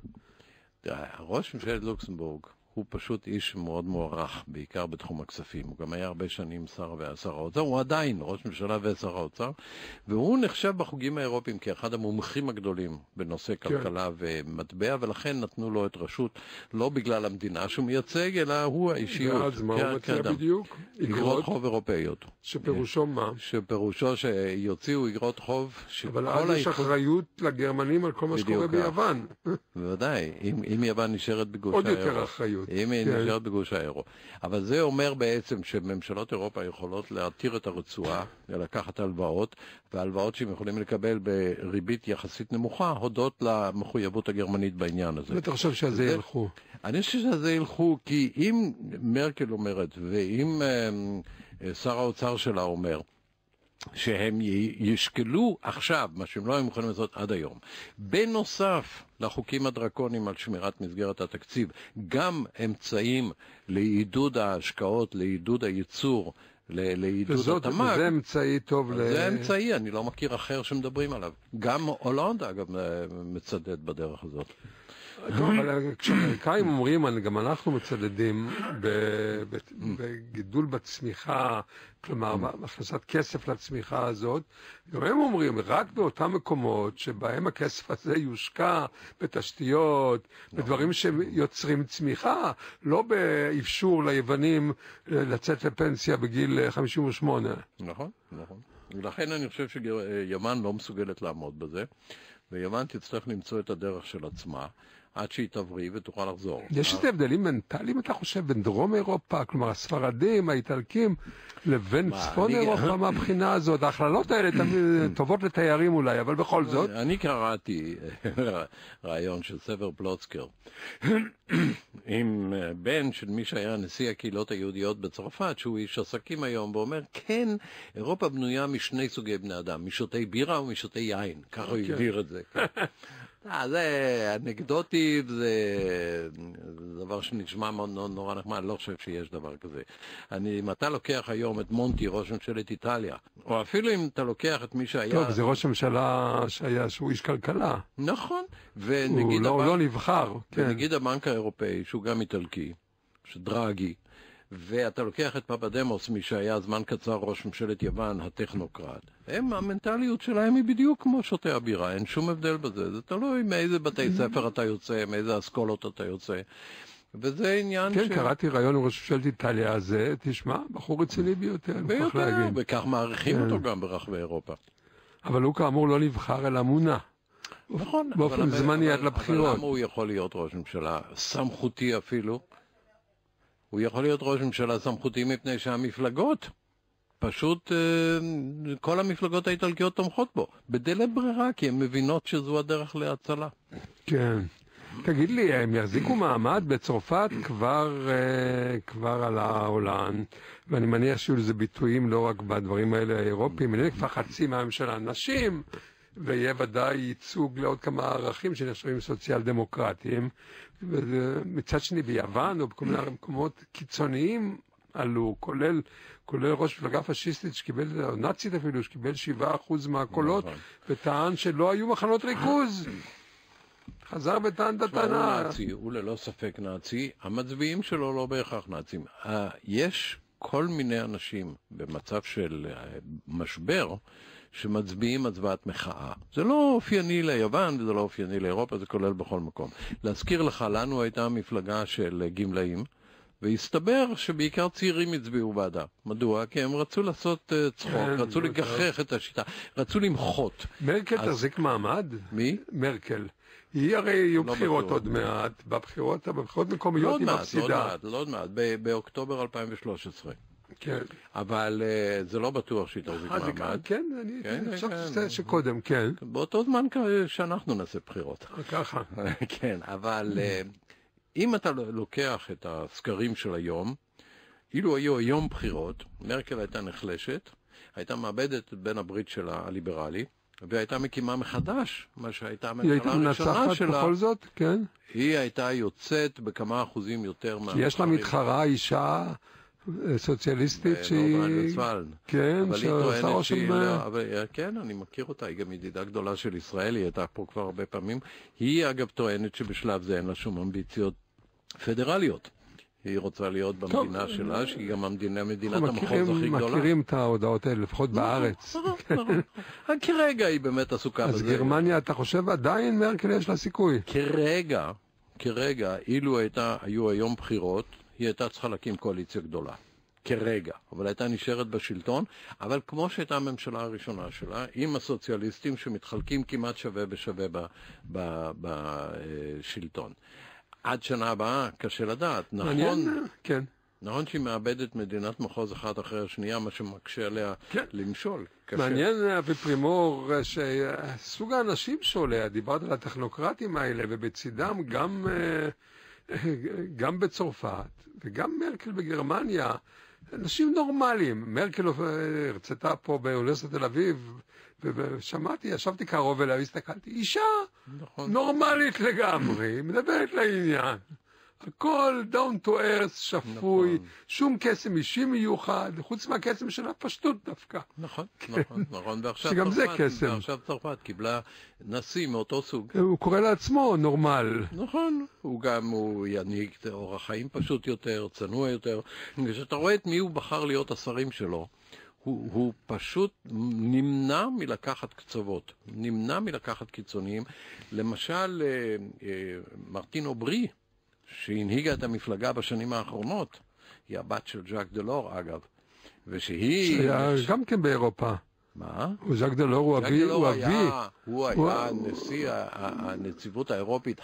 Speaker 4: ראש ממשלת לוקסמבורג הוא פשוט איש מאוד מוערך, בעיקר בתחום הכספים. הוא גם היה הרבה שנים שר האוצר, הוא עדיין ראש ממשלה ושר האוצר, והוא נחשב בחוגים האירופיים כאחד המומחים הגדולים בנושא כלכלה ומטבע, ולכן נתנו לו את רשות, לא בגלל המדינה שהוא מייצג, אלא הוא האישיות.
Speaker 3: ואז מה הוא מציע בדיוק?
Speaker 4: אגרות חוב אירופאיות.
Speaker 3: שפירושו מה?
Speaker 4: שפירושו שיוציאו אגרות חוב.
Speaker 3: אבל אז יש אחריות לגרמנים על כל מה שקורה ביוון.
Speaker 4: בוודאי, אם יוון נשארת בגוש האירו.
Speaker 3: עוד יותר אחריות.
Speaker 4: אם היא נשארת בגוש האירו. אבל זה אומר בעצם שממשלות אירופה יכולות להתיר את הרצועה ולקחת הלוואות, והלוואות שהם יכולים לקבל בריבית יחסית נמוכה, הודות למחויבות הגרמנית בעניין הזה.
Speaker 3: ואתה חושב שזה ילכו?
Speaker 4: אני חושב שזה ילכו, כי אם מרקל אומרת, ואם שר האוצר שלה אומר, שהם ישקלו עכשיו, מה שהם לא היו מוכנים לעשות עד היום. בנוסף לחוקים הדרקונים על שמירת מסגרת התקציב, גם אמצעים לעידוד ההשקעות, לעידוד הייצור, לעידוד התמ"ג.
Speaker 3: וזה אמצעי טוב
Speaker 4: זה אמצעי, אני לא מכיר אחר שמדברים עליו. גם הולנד, אגב, מצדד בדרך הזאת.
Speaker 3: אבל כשאמריקאים אומרים, גם אנחנו מצדדים בגידול בצמיחה, כלומר, בהכנסת כסף לצמיחה הזאת, גם הם אומרים, רק באותם מקומות שבהם הכסף הזה יושקע בתשתיות, בדברים שיוצרים צמיחה, לא באפשור ליוונים לצאת לפנסיה בגיל 58.
Speaker 4: נכון, נכון. ולכן אני חושב שיוון לא מסוגלת לעמוד בזה, ויוון תצטרך למצוא את הדרך של עצמה, עד שהיא תבריא ותוכל לחזור.
Speaker 3: יש איזה הבדלים מנטליים, אתה חושב, בין דרום אירופה, כלומר הספרדים, האיטלקים, לבין צפון אירופה מהבחינה הזאת? ההכללות האלה טובות לתיירים אולי, אבל בכל זאת.
Speaker 4: אני קראתי רעיון של סבר פלוצקר, עם בן של מי שהיה נשיא הקהילות היהודיות בצרפת, שהוא איש עסקים היום, ואומר, כן, אירופה בנויה משני סוגי בני אדם, משותי בירה ומשותי יין. ככה הוא הגדיר את זה. זה אנקדוטי, זה דבר שנשמע נורא נחמד, לא חושב שיש דבר כזה. אם אתה לוקח היום את מונטי, ראש ממשלת איטליה, או אפילו אם אתה לוקח את מי שהיה...
Speaker 3: טוב, זה ראש ממשלה שהוא איש כלכלה.
Speaker 4: נכון.
Speaker 3: הוא לא נבחר.
Speaker 4: ונגיד הבנק האירופאי, שהוא גם איטלקי, שדרגי, ואתה לוקח את פפדמוס, מי שהיה זמן קצר ראש ממשלת יוון, הטכנוקרט. המנטליות שלהם היא בדיוק כמו שותי הבירה, אין שום הבדל בזה. זה תלוי מאיזה בתי ספר אתה יוצא, מאיזה אסכולות אתה יוצא. וזה עניין
Speaker 3: כן, קראתי רעיון עם ראש ממשלת איטליה הזה, תשמע, בחור רציני ביותר, אני מוכרח להגיד.
Speaker 4: וכך מעריכים אותו גם ברחבי אירופה.
Speaker 3: אבל הוא כאמור לא נבחר אלא מונה.
Speaker 4: נכון.
Speaker 3: באופן זמני עד לבחירות.
Speaker 4: אבל למה הוא יכול להיות ראש ממשלה סמכותי אפילו? הוא יכול להיות ראש ממשלה סמכותי מפני שהמפלגות, פשוט כל המפלגות האיטלקיות תומכות בו, בדלת ברירה, כי הן מבינות שזו הדרך להצלה.
Speaker 3: כן. תגיד לי, הם יחזיקו מעמד בצרפת כבר על העולם, ואני מניח שיהיו לזה ביטויים לא רק בדברים האלה האירופיים, אני כבר חצי מהממשלה נשים, ויהיה ודאי ייצוג לעוד כמה ערכים שנחשבים סוציאל דמוקרטיים, ומצד שני ביוון או בכל מיני מקומות קיצוניים, עלו, כולל ראש מפלגה פשיסטית שקיבל, או נאצית אפילו, שקיבל 7% מהקולות, וטען שלא היו מחנות ריכוז. חזר וטען את הטענה.
Speaker 4: הוא ללא ספק נאצי, המצביעים שלו לא בהכרח נאצים. יש כל מיני אנשים במצב של משבר, שמצביעים הצבעת מחאה. זה לא אופייני ליוון, וזה לא אופייני לאירופה, זה כולל בכל מקום. להזכיר לך, לנו הייתה מפלגה של גמלאים, והסתבר שבעיקר צעירים הצביעו בעדה. מדוע? כי הם רצו לעשות צחוק, רצו לגחך את השיטה, רצו למחות.
Speaker 3: מרקל תחזיק מעמד?
Speaker 4: מי?
Speaker 3: מרקל. היא הרי יהיו בחירות עוד מעט, בבחירות מקומיות היא מפסידה.
Speaker 4: לא עוד מעט, באוקטובר 2013.
Speaker 3: כן.
Speaker 4: אבל זה לא בטוח שהיא תחזיק מעמד.
Speaker 3: כן, אני חושב שקודם, כן.
Speaker 4: באותו זמן שאנחנו נעשה בחירות.
Speaker 3: ככה.
Speaker 4: כן, אבל אם אתה לוקח את הסקרים של היום, אילו היו היום בחירות, מרקל הייתה נחלשת, הייתה מאבדת בן הברית שלה הליברלי, והייתה מקימה מחדש, מה שהייתה הממשלה הראשונה שלה.
Speaker 3: היא הייתה מנצחת בכל זאת, כן?
Speaker 4: היא הייתה יוצאת בכמה אחוזים יותר
Speaker 3: כי יש לה מתחרה אישה סוציאליסטית שהיא... כן, שעושה רושם...
Speaker 4: כן, אני מכיר אותה, היא גם ידידה גדולה של ישראל, היא הייתה פה כבר הרבה פעמים. היא אגב טוענת שבשלב זה אין לה שום אמביציות פדרליות. היא רוצה להיות במדינה שלה, שהיא גם מדינת המחוז הכי גדולה.
Speaker 3: מכירים את ההודעות האלה, לפחות בארץ.
Speaker 4: כרגע היא באמת עסוקה בזה.
Speaker 3: אז גרמניה, אתה חושב עדיין מרקל יש לה סיכוי?
Speaker 4: כרגע, אילו היו היום בחירות, היא הייתה צריכה להקים קואליציה גדולה. כרגע. אבל הייתה נשארת בשלטון, אבל כמו שהייתה הממשלה הראשונה שלה, עם הסוציאליסטים שמתחלקים כמעט שווה בשווה בשלטון. עד שנה הבאה, קשה לדעת.
Speaker 3: מעניין, כן.
Speaker 4: נכון שהיא מאבדת מדינת מחוז אחת אחרי השנייה, מה שמקשה עליה למשול.
Speaker 3: מעניין, בפרימור, שסוג האנשים שעולה, דיברת על הטכנוקרטים האלה, ובצידם גם בצרפת, וגם מרקל בגרמניה, אנשים נורמליים. מרקל הרצתה פה באוניברסיטת תל אביב, ושמעתי, ישבתי קרוב אליה, הסתכלתי, אישה נורמלית לגמרי, מדברת לעניין. הכל down to earth, שפוי, שום קסם אישי מיוחד, חוץ מהקסם של הפשטות דווקא.
Speaker 4: נכון.
Speaker 3: שגם זה קסם.
Speaker 4: ועכשיו צרפת קיבלה נשיא מאותו סוג.
Speaker 3: הוא קורא לעצמו נורמל.
Speaker 4: נכון, הוא ינהיג אורח חיים פשוט יותר, צנוע יותר. כשאתה רואה את מי הוא בחר להיות השרים שלו, הוא פשוט נמנע מלקחת קצוות, נמנע מלקחת קיצוניים. למשל, מרטין אוברי, שהנהיגה את המפלגה בשנים האחרונות, היא הבת של ז'אק דלור אגב, ושהיא...
Speaker 3: גם כן באירופה.
Speaker 4: מה?
Speaker 3: ז'אק דלור הוא אבי.
Speaker 4: הוא היה נשיא הנציבות האירופית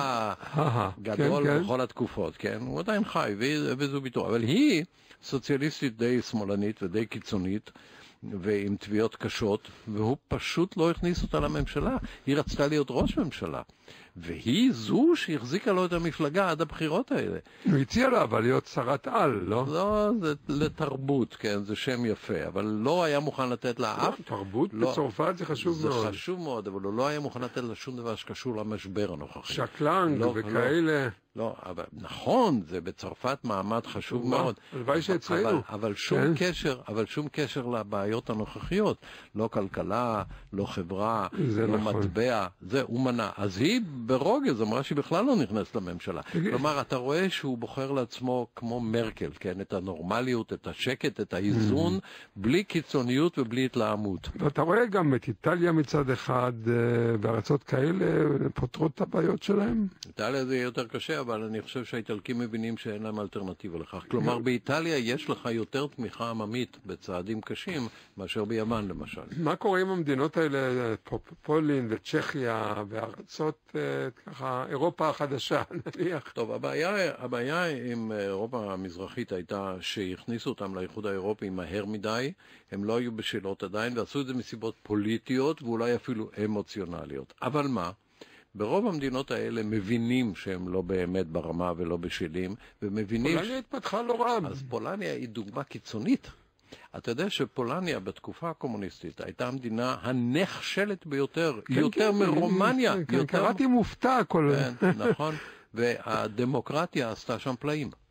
Speaker 4: הגדול בכל התקופות, כן? הוא עדיין חי, וזו ביטוי. אבל היא סוציאליסטית די שמאלנית ודי קיצונית, ועם תביעות קשות, והוא פשוט לא הכניס אותה לממשלה. היא רצתה להיות ראש ממשלה. והיא זו שהחזיקה לו את המפלגה עד הבחירות האלה.
Speaker 3: הוא הציע לה אבל להיות שרת על, לא?
Speaker 4: לא, זה לתרבות, כן, זה שם יפה, אבל לא היה מוכן לתת לה אף...
Speaker 3: תרבות בצרפת זה חשוב מאוד.
Speaker 4: זה חשוב מאוד, אבל הוא לא היה מוכן לתת לה שום דבר שקשור למשבר הנוכחי.
Speaker 3: שקלנג וכאלה.
Speaker 4: לא, אבל נכון, זה בצרפת מעמד חשוב מאוד.
Speaker 3: הלוואי שאצלנו.
Speaker 4: אבל שום קשר לבעיות הנוכחיות. לא כלכלה, לא חברה, לא מטבע, זה הוא מנע. אז היא ברוגז אמרה שהיא בכלל לא נכנסת לממשלה. כלומר, אתה רואה שהוא בוחר לעצמו כמו מרקל, כן? את הנורמליות, את השקט, את האיזון, בלי קיצוניות ובלי התלהמות.
Speaker 3: ואתה רואה גם את איטליה מצד אחד, בארצות כאלה, פותרות את הבעיות שלהם?
Speaker 4: איטליה זה יותר קשה, אבל אני חושב שהאיטלקים מבינים שאין להם אלטרנטיבה לכך. כלומר, באיטליה יש לך יותר תמיכה עממית בצעדים קשים מאשר ביוון, למשל.
Speaker 3: מה קורה עם המדינות האלה, פולין וצ'כיה וארצות ככה, אירופה החדשה, נניח?
Speaker 4: טוב, הבעיה עם אירופה המזרחית הייתה שהכניסו אותם לאיחוד האירופי מהר מדי, הם לא היו בשאלות עדיין, ועשו את זה מסיבות פוליטיות ואולי אפילו אמוציונליות. אבל מה? ברוב המדינות האלה מבינים שהם לא באמת ברמה ולא בשלים, ומבינים...
Speaker 3: פולניה התפתחה לא רע.
Speaker 4: אז פולניה היא דוגמה קיצונית. אתה יודע שפולניה בתקופה הקומוניסטית הייתה המדינה הנחשלת ביותר, יותר מרומניה.
Speaker 3: קראתי מופתע כל...
Speaker 4: נכון, והדמוקרטיה עשתה שם פלאים.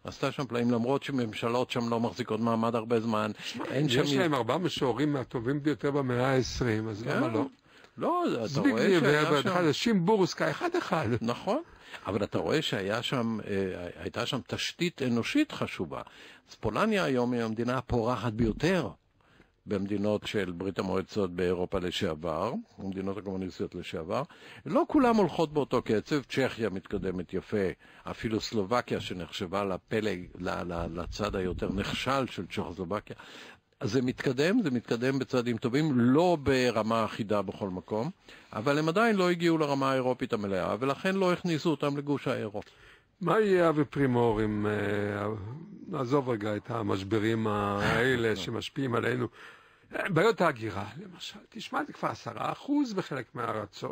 Speaker 4: עשתה שם פלאים, למרות שממשלות שם לא מחזיקות מעמד הרבה זמן.
Speaker 3: יש להם 4 משוררים מהטובים ביותר במאה ה-20, אז למה לא?
Speaker 4: לא, אתה רואה
Speaker 3: זביגנייב
Speaker 4: שהיה שם...
Speaker 3: שימבורסקה, אחד.
Speaker 4: נכון, אבל אתה רואה שהייתה שם תשתית אנושית חשובה. אז פולניה היום היא המדינה הפורחת ביותר במדינות של ברית המועצות באירופה לשעבר, המדינות הקומוניסטיות לשעבר. לא כולם הולכות באותו קצב, צ'כיה מתקדמת יפה, אפילו סלובקיה שנחשבה לפלג, לצד היותר נכשל של צ'כוסלובקיה. אז זה מתקדם בצעדים טובים, לא ברמה אחידה בכל מקום, אבל הם עדיין לא הגיעו לרמה האירופית המלאה, ולכן לא הכניסו אותם לגוש האירו.
Speaker 3: מה יהיה אבי פרימור אם נעזוב רגע את המשברים האלה שמשפיעים עלינו? בעיות ההגירה, למשל. תשמע, זה כבר 10% בחלק מהארצות.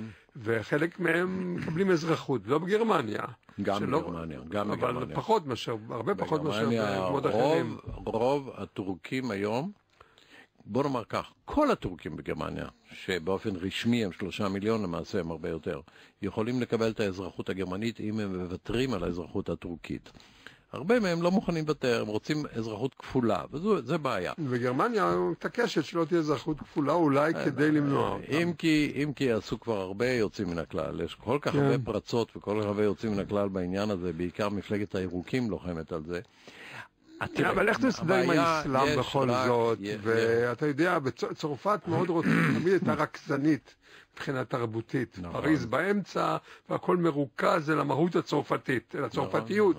Speaker 3: וחלק מהם מקבלים אזרחות, לא בגרמניה.
Speaker 4: גם בגרמניה, גם בגרמניה.
Speaker 3: אבל פחות מאשר, הרבה פחות מאשר במקומות אחרים.
Speaker 4: רוב הטורקים היום, בוא נאמר כך, כל הטורקים בגרמניה, שבאופן רשמי הם 3 מיליון, למעשה הם הרבה יותר, יכולים לקבל את האזרחות הגרמנית אם הם מוותרים על האזרחות הטורקית. הרבה מהם לא מוכנים לוותר, הם רוצים אזרחות כפולה, וזה בעיה.
Speaker 3: בגרמניה מתעקשת שלא תהיה אזרחות כפולה, אולי כדי למנוע אותם.
Speaker 4: אם כי עשו כבר הרבה יוצאים מן הכלל, יש כל כך הרבה פרצות וכל כך הרבה יוצאים מן הכלל בעניין הזה, בעיקר מפלגת הירוקים לוחמת על זה.
Speaker 3: אבל איך תסדר עם האסלאם בכל זאת? ואתה יודע, בצרפת מאוד רוצים, תמיד הייתה רכזנית מבחינה תרבותית. פריז באמצע, והכל מרוכז אל המהות הצרפתית, אל הצרפתיות.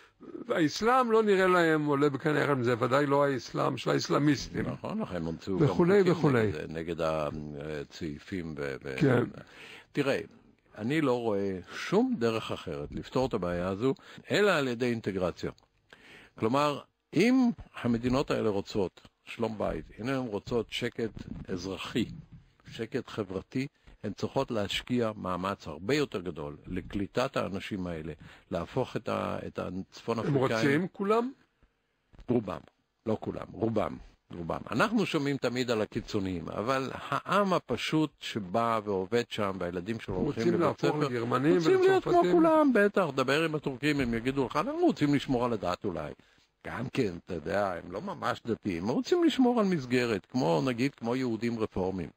Speaker 3: והאסלאם לא נראה להם עולה בקנה אחד, זה ודאי לא האסלאם של האסלאמיסטים.
Speaker 4: נכון, לכן הומצאו
Speaker 3: גם חוקים
Speaker 4: נגד הצעיפים. כן. תראה, אני לא רואה שום דרך אחרת לפתור את הבעיה הזו, אלא על ידי אינטגרציה. כלומר, אם המדינות האלה רוצות שלום בית, אם הן רוצות שקט אזרחי, שקט חברתי, הן צריכות להשקיע מאמץ הרבה יותר גדול לקליטת האנשים האלה, להפוך את הצפון אפריקאים.
Speaker 3: הם רוצים כולם?
Speaker 4: רובם, לא כולם, רובם. אנחנו שומעים תמיד על הקיצוניים, אבל העם הפשוט שבא ועובד שם, והילדים שלו הולכים לבית ספר, רוצים להיות כמו כולם, בטח, דבר עם הטורקים, הם יגידו לך, אנחנו רוצים לשמור על הדת אולי. גם כן, אתה יודע, הם לא ממש דתיים, הם רוצים לשמור על מסגרת, כמו נגיד, כמו יהודים רפורמים.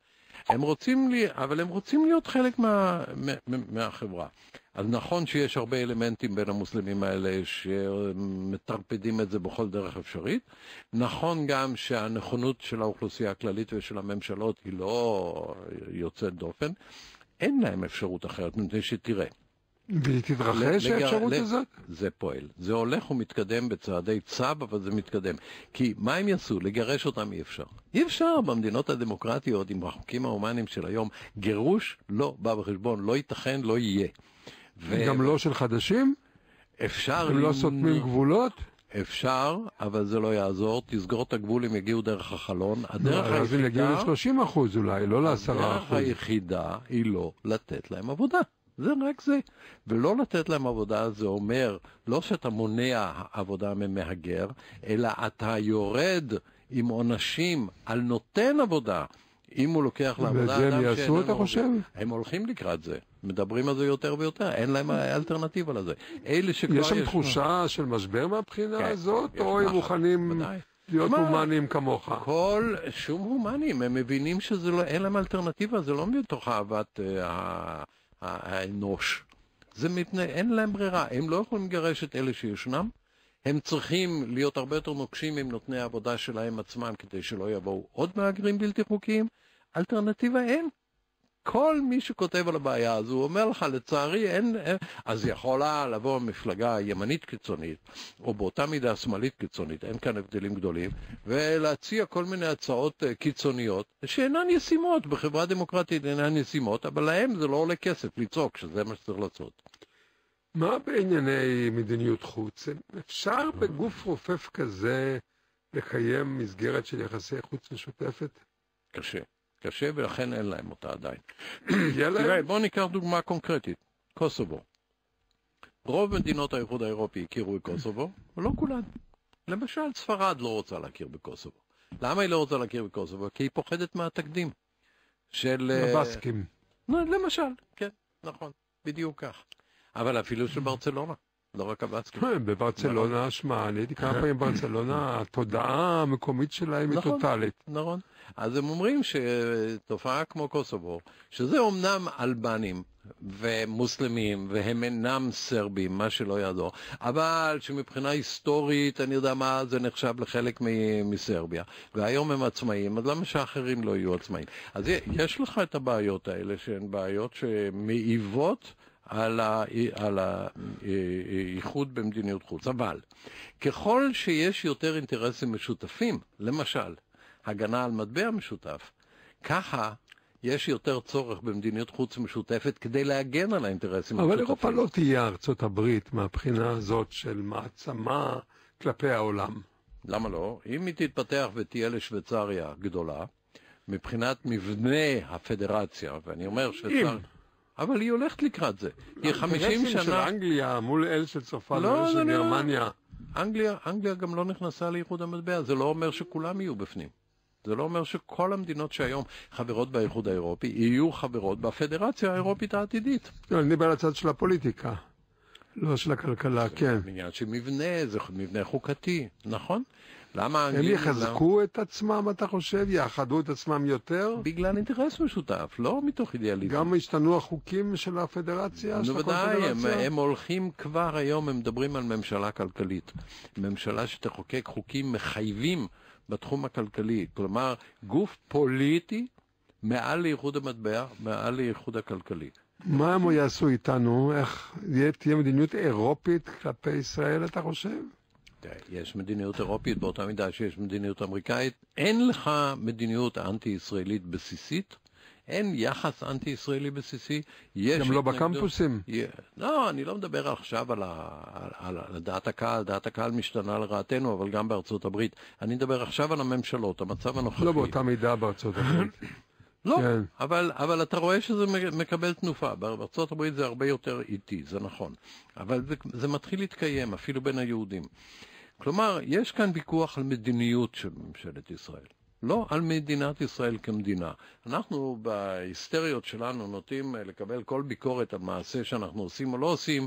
Speaker 4: אבל הם רוצים להיות חלק מהחברה. אז נכון שיש הרבה אלמנטים בין המוסלמים האלה שמטרפדים את זה בכל דרך אפשרית. נכון גם שהנכונות של האוכלוסייה הכללית ושל הממשלות היא לא יוצאת דופן. אין להם אפשרות אחרת, מפני שתראה.
Speaker 3: והיא תתרחש האפשרות הזאת?
Speaker 4: זה פועל. זה הולך ומתקדם בצעדי צב, אבל זה מתקדם. כי מה הם יעשו? לגרש אותם אי אפשר. אי אפשר במדינות הדמוקרטיות, עם החוקים ההומניים של היום, גירוש לא בא בחשבון, לא ייתכן, לא יהיה.
Speaker 3: גם לא של חדשים?
Speaker 4: אפשר...
Speaker 3: הם לא סותמים גבולות?
Speaker 4: אפשר, אבל זה לא יעזור. תסגור את הגבול, הם יגיעו דרך החלון. הדרך היחידה...
Speaker 3: אז הם יגיעו ל-30% אולי, לא ל-10%.
Speaker 4: הדרך היחידה היא לא לתת להם עבודה. זה רק זה. ולא לתת להם עבודה, זה אומר, לא שאתה מונע עבודה ממהגר, אלא אתה יורד עם עונשים על נותן עבודה, אם הוא לוקח לעבודה
Speaker 3: וזה הם יעשו, אתה חושב?
Speaker 4: הם הולכים לקראת זה. מדברים על זה יותר ויותר, אין להם אלטרנטיבה לזה.
Speaker 3: יש שם תחושה של משבר מהבחינה הזאת, או הם מוכנים להיות הומניים כמוך?
Speaker 4: שום הומניים, הם מבינים שאין להם אלטרנטיבה, זה לא מתוך אהבת האנוש. אין להם ברירה, הם לא יכולים לגרש את אלה שישנם, הם צריכים להיות הרבה יותר נוקשים עם נותני העבודה שלהם עצמם, כדי שלא יבואו עוד מהגרים בלתי חוקיים. אלטרנטיבה אין. כל מי שכותב על הבעיה הזו, הוא אומר לך, לצערי אין, אז יכולה לבוא מפלגה ימנית קיצונית, או באותה מידה שמאלית קיצונית, אין כאן הבדלים גדולים, ולהציע כל מיני הצעות קיצוניות, שאינן ישימות, בחברה דמוקרטית אינן ישימות, אבל להם זה לא עולה כסף לצעוק, שזה מה שצריך לעשות.
Speaker 3: מה בענייני מדיניות חוץ? אפשר בגוף רופף כזה לקיים מסגרת של יחסי חוץ משותפת?
Speaker 4: קשה, ולכן אין להם אותה עדיין. תראה, בואו ניקח דוגמה קונקרטית. קוסובו. רוב מדינות האיחוד האירופי הכירו בקוסובו, אבל לא כולן. למשל, ספרד לא רוצה להכיר בקוסובו. למה היא לא רוצה להכיר בקוסובו? כי היא פוחדת מהתקדים של...
Speaker 3: הבסקים.
Speaker 4: למשל, כן, נכון, בדיוק כך. אבל אפילו של ברצלונה. לא רק קבצקי.
Speaker 3: בברצלונה, שמע, אני הייתי כמה פעמים בברצלונה, התודעה המקומית שלהם היא טוטלית.
Speaker 4: נכון. אז הם אומרים שתופעה כמו קוסובו, שזה אומנם אלבנים ומוסלמים, והם אינם סרבים, מה שלא יעזור, אבל שמבחינה היסטורית, אני יודע מה, זה נחשב לחלק מסרביה. והיום הם עצמאים, אז למה שאחרים לא יהיו עצמאים? אז יש לך את הבעיות האלה, שהן בעיות שמעיבות על האיחוד במדיניות חוץ. אבל ככל שיש יותר אינטרסים משותפים, למשל, הגנה על מטבע משותף, ככה יש יותר צורך במדיניות חוץ משותפת כדי להגן על האינטרסים המשותפים.
Speaker 3: אבל אירופה לא תהיה ארצות הברית מהבחינה הזאת של מעצמה כלפי העולם.
Speaker 4: למה לא? אם היא תתפתח ותהיה לשוויצריה גדולה, מבחינת מבנה הפדרציה, ואני אומר שצריך... אבל היא הולכת לקראת זה. היא 50 שנה...
Speaker 3: אינטרסים של אנגליה מול אל של צרפת ואל של גרמניה.
Speaker 4: אנגליה גם לא נכנסה לאיחוד המטבע, זה לא אומר שכולם יהיו בפנים. זה לא אומר שכל המדינות שהיום חברות באיחוד האירופי יהיו חברות בפדרציה האירופית העתידית.
Speaker 3: אני בא לצד של הפוליטיקה, לא של הכלכלה, כן.
Speaker 4: זה עניין של מבנה, זה מבנה חוקתי, נכון? למה
Speaker 3: הם יחזקו את עצמם, אתה חושב? יאחדו את עצמם יותר?
Speaker 4: בגלל אינטרס משותף, לא מתוך אידיאליזם.
Speaker 3: גם השתנו החוקים של הפדרציה?
Speaker 4: בוודאי, הם הולכים כבר היום, הם מדברים על ממשלה כלכלית. ממשלה שתחוקק חוקים מחייבים בתחום הכלכלי. כלומר, גוף פוליטי מעל לאיחוד המטבע, מעל לאיחוד הכלכלי.
Speaker 3: מה הם יעשו איתנו? איך תהיה מדיניות אירופית כלפי ישראל, אתה חושב?
Speaker 4: יש מדיניות אירופית באותה מידה שיש מדיניות אמריקאית. אין לך מדיניות אנטי-ישראלית בסיסית, אין יחס אנטי-ישראלי בסיסי.
Speaker 3: גם לא בקמפוסים?
Speaker 4: לא, אני לא מדבר עכשיו על דעת הקהל, דעת הקהל משתנה לרעתנו, אבל גם בארצות הברית. אני מדבר עכשיו על הממשלות, המצב הנוכחי.
Speaker 3: לא באותה מידה בארצות הברית.
Speaker 4: לא, כן. אבל אתה רואה שזה מקבל תנופה. בארצות הברית זה הרבה יותר איטי, זה נכון. אבל זה מתחיל להתקיים, אפילו בין היהודים. כלומר, יש כאן ויכוח על מדיניות של ממשלת ישראל. לא על מדינת ישראל כמדינה. אנחנו בהיסטריות שלנו נוטים לקבל כל ביקורת על מעשה שאנחנו עושים או לא עושים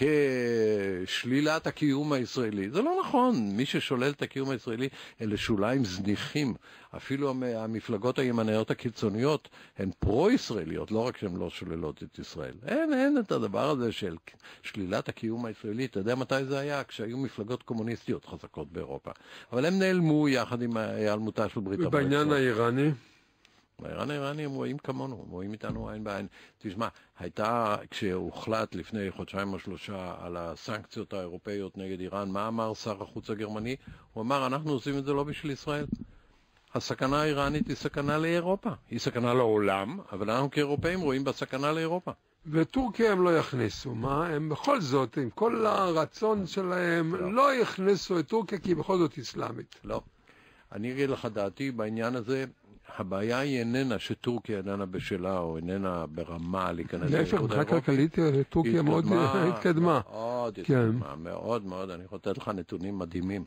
Speaker 4: כשלילת הקיום הישראלי. זה לא נכון. מי ששולל את הקיום הישראלי אלה שוליים זניחים. אפילו המפלגות הימניות הקיצוניות הן פרו-ישראליות, לא רק שהן לא שוללות את ישראל. אין את הדבר הזה של שלילת הקיום הישראלי. אתה יודע מתי זה היה? כשהיו מפלגות קומוניסטיות חזקות באירופה. אבל הם נעלמו יחד עם היעלמותה של ברית המועצות.
Speaker 3: ובעניין האיראני?
Speaker 4: בעניין האיראני הם רואים כמונו, הם רואים איתנו עין בעין. תשמע, הייתה, כשהוחלט לפני חודשיים או שלושה על הסנקציות האירופאיות נגד איראן, מה אמר שר החוץ הגרמני? הוא אמר, אנחנו עושים את זה לא בשביל ישראל. הסכנה האיראנית היא סכנה לאירופה. היא סכנה לעולם, אבל אנחנו כאירופאים רואים בה סכנה לאירופה.
Speaker 3: וטורקיה הם לא יכניסו, מה? הם בכל זאת, עם כל הרצון שלהם, לא יכניסו את טורקיה כי היא בכל זאת אסלאמית.
Speaker 4: לא. אני אגיד לך דעתי בעניין הזה, הבעיה היא איננה שטורקיה איננה בשלה או איננה ברמה להיכנס
Speaker 3: להפך, מבחינה כלכלית טורקיה מאוד התקדמה.
Speaker 4: מאוד התקדמה, מאוד מאוד, אני יכול לתת לך נתונים מדהימים.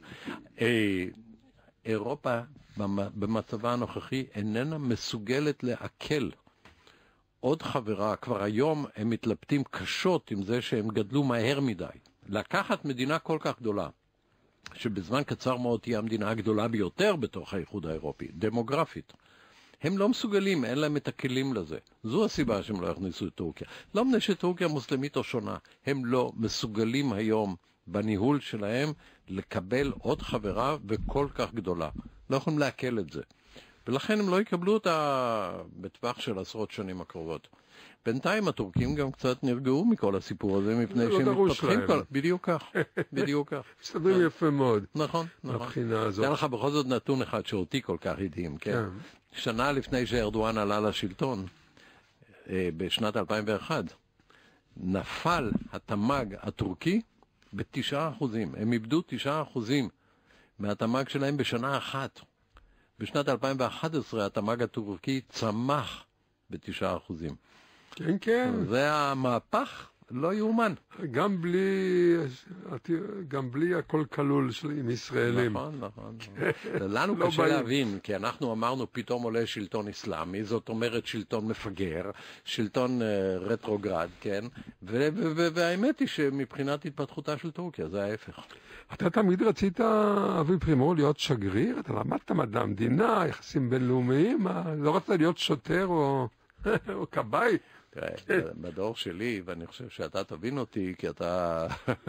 Speaker 4: אירופה במצבה הנוכחי איננה מסוגלת לעכל עוד חברה. כבר היום הם מתלבטים קשות עם זה שהם גדלו מהר מדי. לקחת מדינה כל כך גדולה, שבזמן קצר מאוד תהיה המדינה הגדולה ביותר בתוך האיחוד האירופי, דמוגרפית. הם לא מסוגלים, אין להם את הכלים לזה. זו הסיבה שהם לא יכניסו את טורקיה. לא מפני שטורקיה מוסלמית או שונה. הם לא מסוגלים היום בניהול שלהם לקבל עוד חברה וכל כך גדולה. לא יכולים לעכל את זה. ולכן הם לא יקבלו אותה בטווח של עשרות שנים הקרובות. בינתיים הטורקים גם קצת נרגעו מכל הסיפור הזה, מפני שהם מתפתחים כל... בדיוק כך, בדיוק כך.
Speaker 3: מסתדרים יפה מאוד.
Speaker 4: נכון, נכון.
Speaker 3: מבחינה הזאת.
Speaker 4: תן לך בכל זאת נתון אחד שאותי כל כך הדהים, כן? שנה לפני שארדואן עלה לשלטון, בשנת 2001, נפל התמ"ג הטורקי ב9%. הם איבדו 9% מהתמ"ג שלהם בשנה אחת. בשנת 2011 התמ"ג הטורקי צמח ב9%.
Speaker 3: כן, כן.
Speaker 4: זה המהפך, לא יאומן.
Speaker 3: גם בלי הכל כלול עם ישראלים.
Speaker 4: נכון. לנו קשה להבין, כי אנחנו אמרנו פתאום עולה שלטון אסלאמי, זאת אומרת שלטון מפגר, שלטון רטרוגרד, כן? והאמת היא שמבחינת התפתחותה של טורקיה זה ההפך.
Speaker 3: אתה תמיד רצית, אבי פרימור, להיות שגריר? אתה למדת מדע המדינה, יחסים בינלאומיים, לא רצית להיות שוטר או כבאי?
Speaker 4: תראה, בדור שלי, ואני חושב שאתה תבין אותי, כי אתה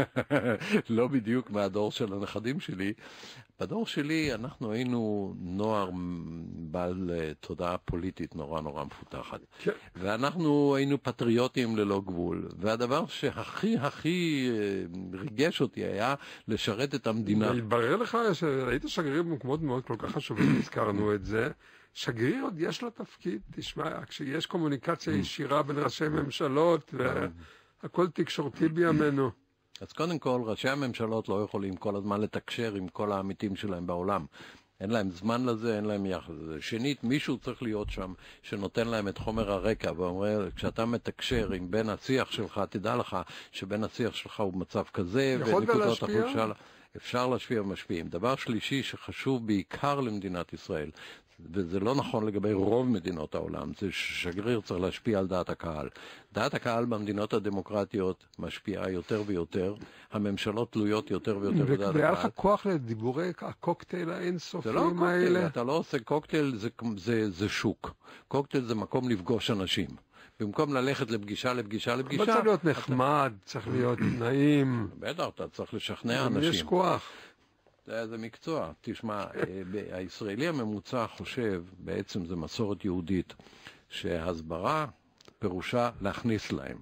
Speaker 4: לא בדיוק מהדור של הנכדים שלי, בדור שלי אנחנו היינו נוער בעל תודעה פוליטית נורא מפותחת. ואנחנו היינו פטריוטים ללא גבול. והדבר שהכי ריגש אותי היה לשרת את המדינה.
Speaker 3: והתברר לך שהיית שגריר במקומות מאוד כל כך חשובים, הזכרנו את זה. שגריר עוד יש לו תפקיד, תשמע, כשיש קומוניקציה ישירה בין ראשי ממשלות, והכל תקשורתי בימינו.
Speaker 4: אז קודם כל, ראשי הממשלות לא יכולים כל הזמן לתקשר עם כל העמיתים שלהם בעולם. אין להם זמן לזה, אין להם יחד לזה. שנית, מישהו צריך להיות שם שנותן להם את חומר הרקע, ואומר, כשאתה מתקשר עם בן השיח שלך, תדע לך שבן השיח שלך הוא במצב כזה,
Speaker 3: ונקודות
Speaker 4: החולשה, אפשר להשפיע ומשפיעים. דבר שלישי שחשוב בעיקר למדינת ישראל, וזה לא נכון לגבי רוב מדינות העולם, זה ששגריר צריך להשפיע על דעת הקהל. דעת הקהל במדינות הדמוקרטיות משפיעה יותר ויותר, הממשלות תלויות יותר ויותר בדעת הקהל.
Speaker 3: והיה לך כוח לדיבורי הקוקטייל האינסופיים האלה?
Speaker 4: זה לא קוקטייל, אתה לא עושה קוקטייל, זה שוק. קוקטייל זה מקום לפגוש אנשים. במקום ללכת לפגישה.
Speaker 3: אבל צריך להיות נחמד, צריך להיות נעים.
Speaker 4: בטח, אתה צריך לשכנע אנשים.
Speaker 3: יש כוח.
Speaker 4: זה מקצוע. תשמע, הישראלי הממוצע חושב, בעצם זה מסורת יהודית, שהסברה פירושה להכניס להם.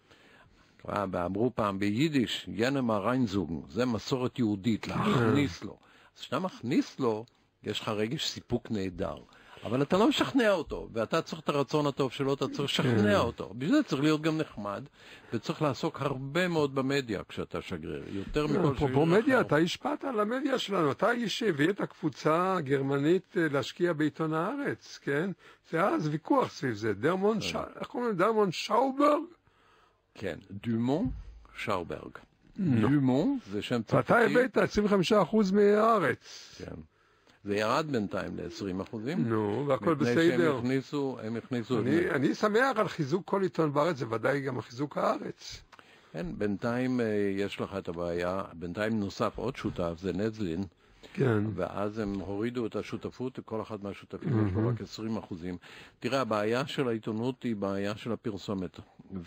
Speaker 4: ואמרו פעם ביידיש, ינמה ריינזוגן, זה מסורת יהודית, להכניס לו. אז כשאתה מכניס לו, יש לך רגש סיפוק נהדר. אבל אתה לא משכנע אותו, ואתה צריך את הרצון הטוב שלו, אתה צריך לשכנע אותו. בשביל זה צריך להיות גם נחמד, וצריך לעסוק הרבה מאוד במדיה כשאתה שגריר, יותר מכל שגריר אחר.
Speaker 3: אפרופו מדיה, אתה השפעת על המדיה שלנו, אתה איש שהביא את הקבוצה הגרמנית להשקיע בעיתון הארץ, כן? זה היה אז ויכוח סביב זה, איך קוראים דרמון שאוברג?
Speaker 4: כן, דומון שאוברג. דומון זה שם צרפתי.
Speaker 3: ואתה הבאת 25% מהארץ.
Speaker 4: כן. זה ירד בינתיים ל-20%.
Speaker 3: נו, והכל בסדר.
Speaker 4: מפני שהם הכניסו...
Speaker 3: אני שמח על חיזוק כל עיתון בארץ, זה ודאי גם חיזוק הארץ.
Speaker 4: כן, בינתיים יש לך את הבעיה, בינתיים נוסף עוד שותף, זה נזלין,
Speaker 3: כן.
Speaker 4: ואז הם הורידו את השותפות, כל אחד מהשותפים יש לו רק 20%. תראה, הבעיה של העיתונות היא בעיה של הפרסומת,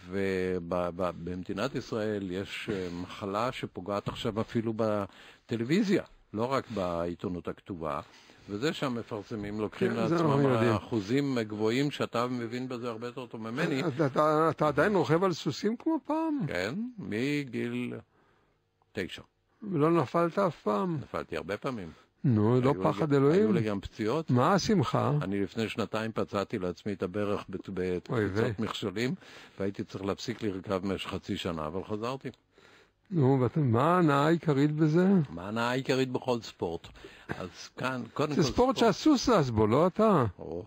Speaker 4: ובמדינת ישראל יש מחלה שפוגעת עכשיו אפילו בטלוויזיה. לא רק בעיתונות הכתובה, וזה שהמפרסמים לוקחים לעצמם אחוזים גבוהים, שאתה מבין בזה הרבה יותר טוב ממני.
Speaker 3: אתה עדיין רוכב על סוסים כמו פעם?
Speaker 4: כן, מגיל 9.
Speaker 3: ולא נפלת אף פעם?
Speaker 4: נפלתי הרבה פעמים.
Speaker 3: נו, לא פחד אלוהים?
Speaker 4: היו לי גם פציעות.
Speaker 3: מה השמחה?
Speaker 4: אני לפני 2 פצעתי לעצמי את הברך בפציעות מכשולים, והייתי צריך להפסיק לרכב במשך חצי שנה, אבל חזרתי.
Speaker 3: נו, מה ההנאה העיקרית בזה?
Speaker 4: מה ההנאה העיקרית בכל ספורט? אז כאן, קודם כל...
Speaker 3: זה ספורט שהסוס זז בו, לא אתה?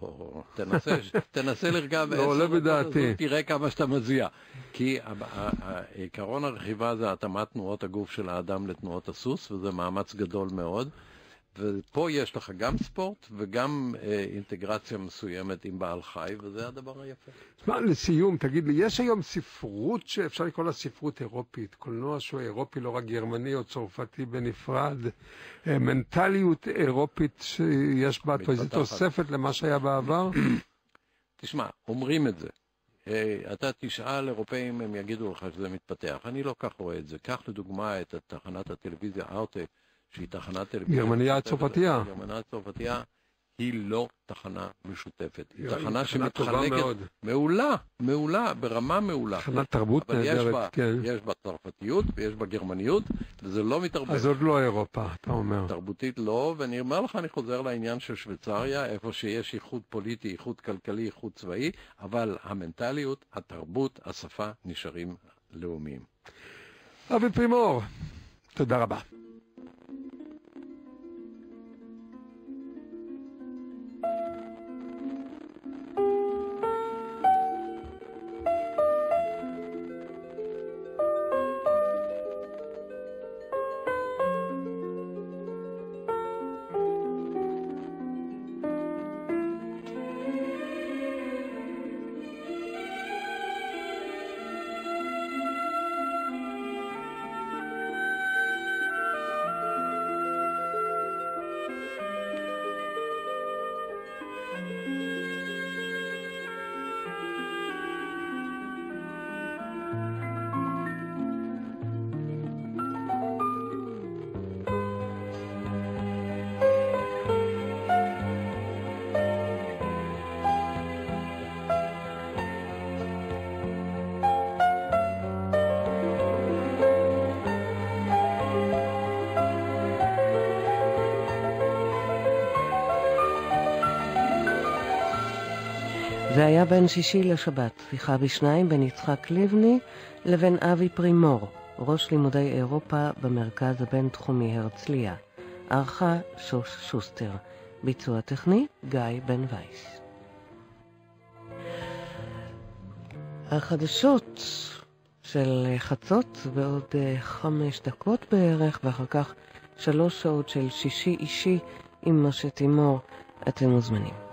Speaker 4: תנסה לרכב 10 דקות, תראה כמה שאתה מזיע. כי עיקרון הרכיבה זה התאמת תנועות הגוף של האדם לתנועות הסוס, וזה מאמץ גדול מאוד. ופה יש לך גם ספורט וגם אינטגרציה מסוימת עם בעל חי, וזה הדבר היפה.
Speaker 3: לסיום, תגיד לי, יש היום ספרות שאפשר לקרוא לה ספרות אירופית, קולנוע שהוא אירופי, לא רק גרמני או צרפתי בנפרד, מנטליות אירופית שיש בה תוספת למה שהיה בעבר?
Speaker 4: תשמע, אומרים את זה. אתה תשאל אירופאים, הם יגידו לך שזה מתפתח. אני לא כך רואה את זה. קח לדוגמה את תחנת הטלוויזיה ארטה, שהיא תחנת טלוויזיה...
Speaker 3: גרמניה הצרפתייה.
Speaker 4: גרמניה הצרפתייה היא לא תחנה משותפת. היא תחנה שמתחלקת... מעולה, ברמה מעולה.
Speaker 3: תחנת תרבות נהדרת, כן.
Speaker 4: יש בה צרפתיות ויש בה גרמניות, וזה לא מתערבב.
Speaker 3: אז עוד לא אירופה, אתה אומר.
Speaker 4: תרבותית לא, ואני אומר לך, אני חוזר לעניין של שוויצריה, איפה שיש איחוד פוליטי, איחוד כלכלי, איחוד צבאי, אבל המנטליות, התרבות, השפה נשארים לאומיים.
Speaker 3: אבי פרימור, תודה רבה.
Speaker 2: זה היה בין שישי לשבת, שיחה בשניים בין יצחק לבני לבין אבי פרימור, ראש לימודי אירופה במרכז הבינתחומי הרצליה. ערכה שוש שוסטר, ביצוע טכני גיא בן וייס. החדשות של חצות בעוד 5 דקות בערך, ואחר כך 3 שעות של שישי אישי עם משה תימור. אתם מוזמנים.